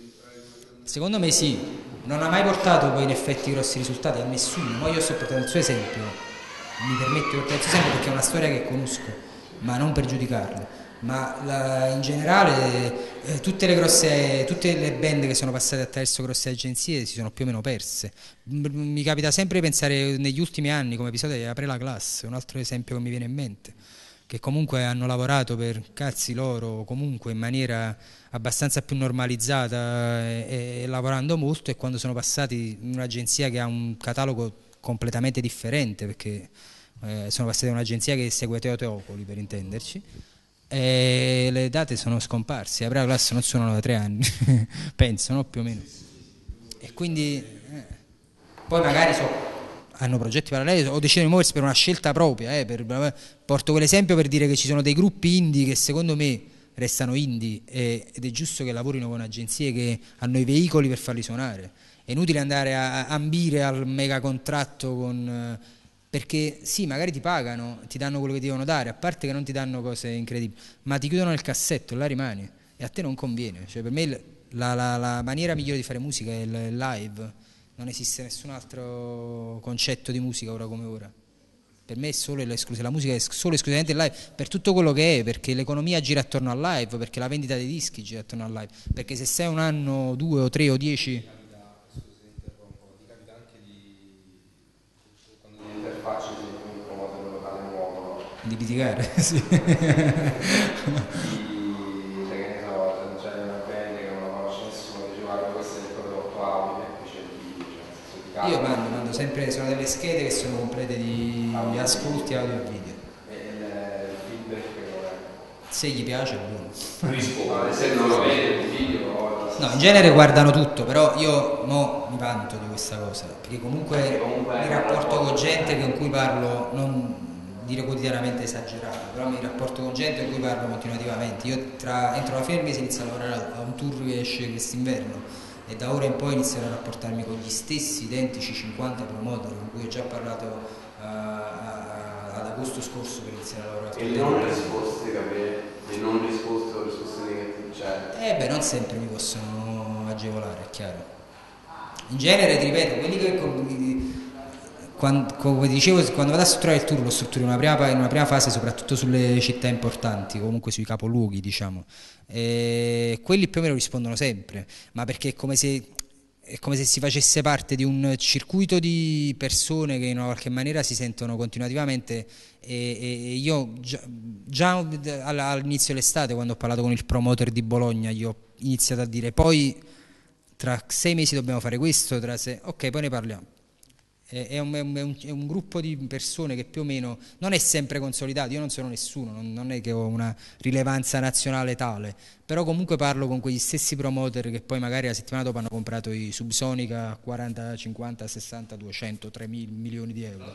Secondo me sì, non ha mai portato poi in effetti grossi risultati a nessuno. Ma io sto portando il suo esempio, mi permetto di portare il suo esempio perché è una storia che conosco, ma non per giudicarla. Ma la- in generale eh, tutte le grosse, tutte le band che sono passate attraverso grosse agenzie si sono più o meno perse. M- Mi capita sempre di pensare negli ultimi anni come episodio di Apre la classe, un altro esempio che mi viene in mente, che comunque hanno lavorato per cazzi loro comunque in maniera abbastanza più normalizzata e, e lavorando molto, e quando sono passati in un'agenzia che ha un catalogo completamente differente, perché eh, sono passati da un'agenzia che segue Teo Teocoli per intenderci, e le date sono scomparse. Apre la classe non suonano da tre anni penso, no? Più o meno. E quindi eh, poi magari so, hanno progetti paralleli o decidono di muoversi per una scelta propria, eh, per, porto quell'esempio per dire che ci sono dei gruppi indie che secondo me restano indie e, ed è giusto che lavorino con agenzie che hanno i veicoli per farli suonare. È inutile andare a, a ambire al mega contratto con, eh, perché sì, magari ti pagano, ti danno quello che ti devono dare, a parte che non ti danno cose incredibili, ma ti chiudono nel cassetto e là rimani e a te non conviene. Cioè, per me la, la, la maniera migliore di fare musica è il live. Non esiste nessun altro concetto di musica ora come ora. Per me è solo l'esclusiva, la musica è solo esclusivamente il live, per tutto quello che è, perché l'economia gira attorno al live, perché la vendita dei dischi gira attorno al live, perché se sei un anno, due o tre o dieci... Quando ti interfacci con un promoter locale nuovo, Di litigare, sì. di, cioè che ne so, c'è una band che non la conosce nessuno, dice guarda questo è il prodotto audio e qui c'è il video, cioè nel senso ti cambia. Io mando, mando sempre, sono delle schede che sono complete di ascolti, audio e video. E il, il feedback che non è. Se gli piace è buono. Risponde, se non lo vede il video o No, in genere guardano tutto, però io no, mi vanto di questa cosa, perché comunque, Perché comunque mi rapporto con gente con cui parlo, non dire quotidianamente esagerato, però mi rapporto con gente con cui parlo continuativamente. Io tra, entro la fine del mese inizio a lavorare a un tour che esce quest'inverno e da ora in poi inizierò a rapportarmi con gli stessi identici cinquanta promoter con cui ho già parlato uh, ad agosto scorso per iniziare a lavorare. E le non risposte, capire? Le non risposte o risposte negative, cioè... Eh beh, non sempre mi possono agevolare, è chiaro. In genere, ti ripeto, quelli che, quando, come dicevo, quando vado a strutturare il tour lo strutturo in una prima, in una prima fase soprattutto sulle città importanti, comunque sui capoluoghi, diciamo. E quelli più o meno rispondono sempre, ma perché è come se, è come se si facesse parte di un circuito di persone che in una qualche maniera si sentono continuativamente. E, e io già, già all'inizio dell'estate, quando ho parlato con il promoter di Bologna, gli ho iniziato a dire: poi tra sei mesi dobbiamo fare questo, tra sei... ok, poi ne parliamo. È un, è, un, è un gruppo di persone che più o meno non è sempre consolidato. Io non sono nessuno, non, non è che ho una rilevanza nazionale tale, però comunque parlo con quegli stessi promoter che poi magari la settimana dopo hanno comprato i Subsonica a quaranta, cinquanta, sessanta, duecento, tre mil milioni di euro.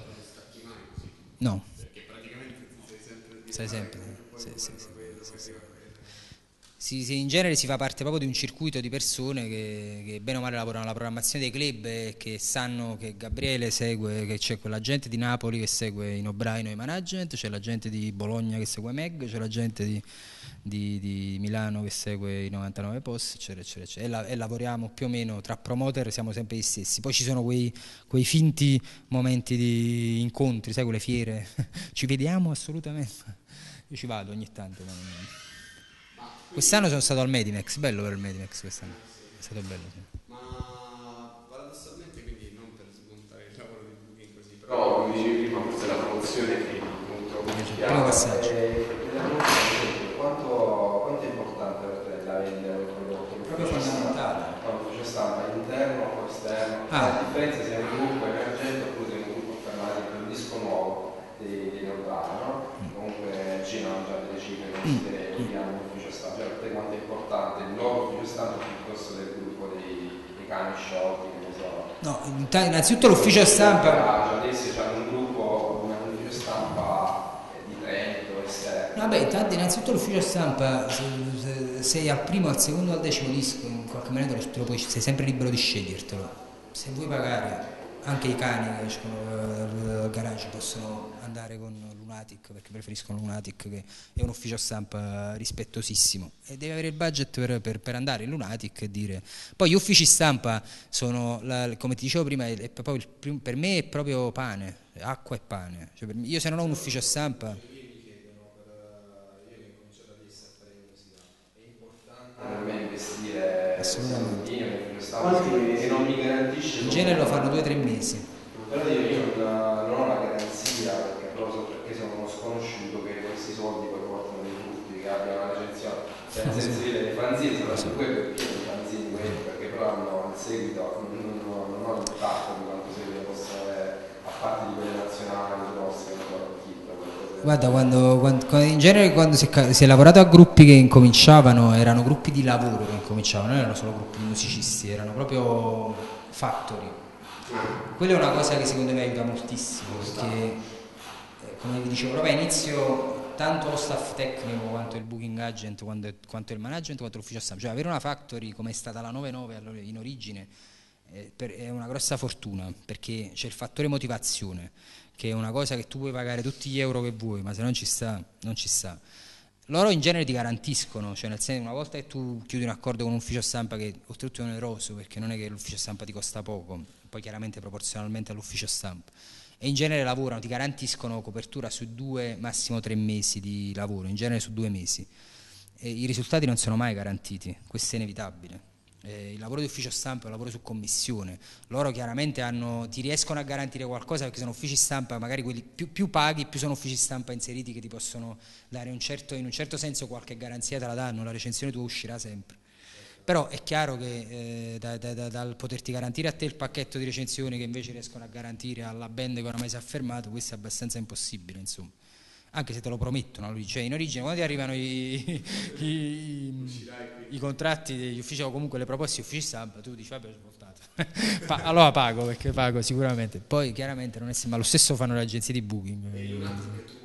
No, perché praticamente sei sempre sei sempre sì, sì, sì, sì, sì. Si, si, in genere si fa parte proprio di un circuito di persone che, che bene o male lavorano alla programmazione dei club e che sanno che Gabriele segue, che c'è quella gente di Napoli che segue in O'Brien e management, c'è la gente di Bologna che segue Meg, c'è la gente di, di, di Milano che segue i novantanove post, eccetera, eccetera, eccetera. E, la, e lavoriamo più o meno tra promoter, siamo sempre gli stessi. Poi ci sono quei, quei finti momenti di incontri, sai, quelle fiere, ci vediamo assolutamente, io ci vado ogni tanto, ma non... Quest'anno sono stato al Medimex, bello per il Medimex quest'anno, è stato bello, sì. Ma paradossalmente, quindi non per smontare il lavoro di booking così, però come dicevi prima, forse la promozione che appunto primo passaggio. Eh, quanto, quanto è importante per te la vendita del prodotto? Proprio fondamentale. Quando c'è stampa interno o esterno, Ah. la differenza se è un gruppo emergente oppure se è un gruppo affermato, un disco nuovo di, di Neutrale, no? Mm. Comunque Cina hanno già delle cifre considerevoli, mm. hanno un ufficio stampa, cioè per te quanto è importante il loro ufficio stampa piuttosto del gruppo dei, dei cani sciolti, che ne so. No, innanzitutto l'ufficio stampa. Adesso c'hanno un gruppo, un ufficio stampa di Trento, esterno. Vabbè, intanto innanzitutto l'ufficio stampa, se, se sei al primo, al secondo, al decimo disco, in qualche maniera te lo puoi, sei sempre libero di scegliertelo. Se vuoi pagare, anche i cani che escono dal garage possono andare con Lunatic, perché preferiscono Lunatic, che è un ufficio stampa rispettosissimo, e devi avere il budget per, per, per andare in Lunatic e dire. Poi gli uffici stampa sono, la, come ti dicevo prima, è, è proprio il, per me è proprio pane, acqua e pane. Cioè per me, io se non ho un ufficio stampa... Per me investire assolutamente e non mi garantisce. In genere lo fanno due o tre mesi. Però io, io non, non ho la garanzia, perché, proprio perché sono uno sconosciuto, che questi soldi poi portano dei frutti, che abbiano una recensione. Cioè nel senso che le fanzine sono su quello, perché i fanzini quelli, perché però hanno il seguito, non, non, non ho l'impatto di quanto seguito possono avere, a parte di quelle nazionali, grosse, che non so, guarda, quando, quando, in genere quando si è, si è lavorato a gruppi che incominciavano, erano gruppi di lavoro che incominciavano, non erano solo gruppi di musicisti, erano proprio factory. Quella è una cosa che secondo me aiuta moltissimo, perché eh, come vi dicevo proprio all'inizio, tanto lo staff tecnico quanto il booking agent, quanto, quanto il management, quanto l'ufficio stampa, cioè avere una factory come è stata la nove nove in origine eh, per, è una grossa fortuna, perché c'è il fattore motivazione, che è una cosa che tu puoi pagare tutti gli euro che vuoi, ma se non ci sta, non ci sta. Loro in genere ti garantiscono, cioè nel senso, una volta che tu chiudi un accordo con un ufficio stampa, che oltretutto è oneroso, perché non è che l'ufficio stampa ti costa poco, poi chiaramente proporzionalmente all'ufficio stampa, e in genere lavorano, ti garantiscono copertura su due, massimo tre mesi di lavoro, in genere su due mesi. E i risultati non sono mai garantiti, questo è inevitabile. Eh, il lavoro di ufficio stampa è un lavoro su commissione, loro chiaramente hanno, ti riescono a garantire qualcosa perché sono uffici stampa, magari quelli più, più paghi, più sono uffici stampa inseriti che ti possono dare un certo, in un certo senso qualche garanzia te la danno, la recensione tua uscirà sempre. Però è chiaro che eh, da, da, da, dal poterti garantire a te il pacchetto di recensioni che invece riescono a garantire alla band che oramai si è affermato, questo è abbastanza impossibile, insomma. Anche se te lo promettono, cioè in origine quando ti arrivano i, i, i contratti degli uffici o comunque le proposte di uffici stampa, tu dici vabbè ho svoltato, pa- allora pago, perché pago sicuramente, poi chiaramente non è, ma lo stesso fanno le agenzie di booking.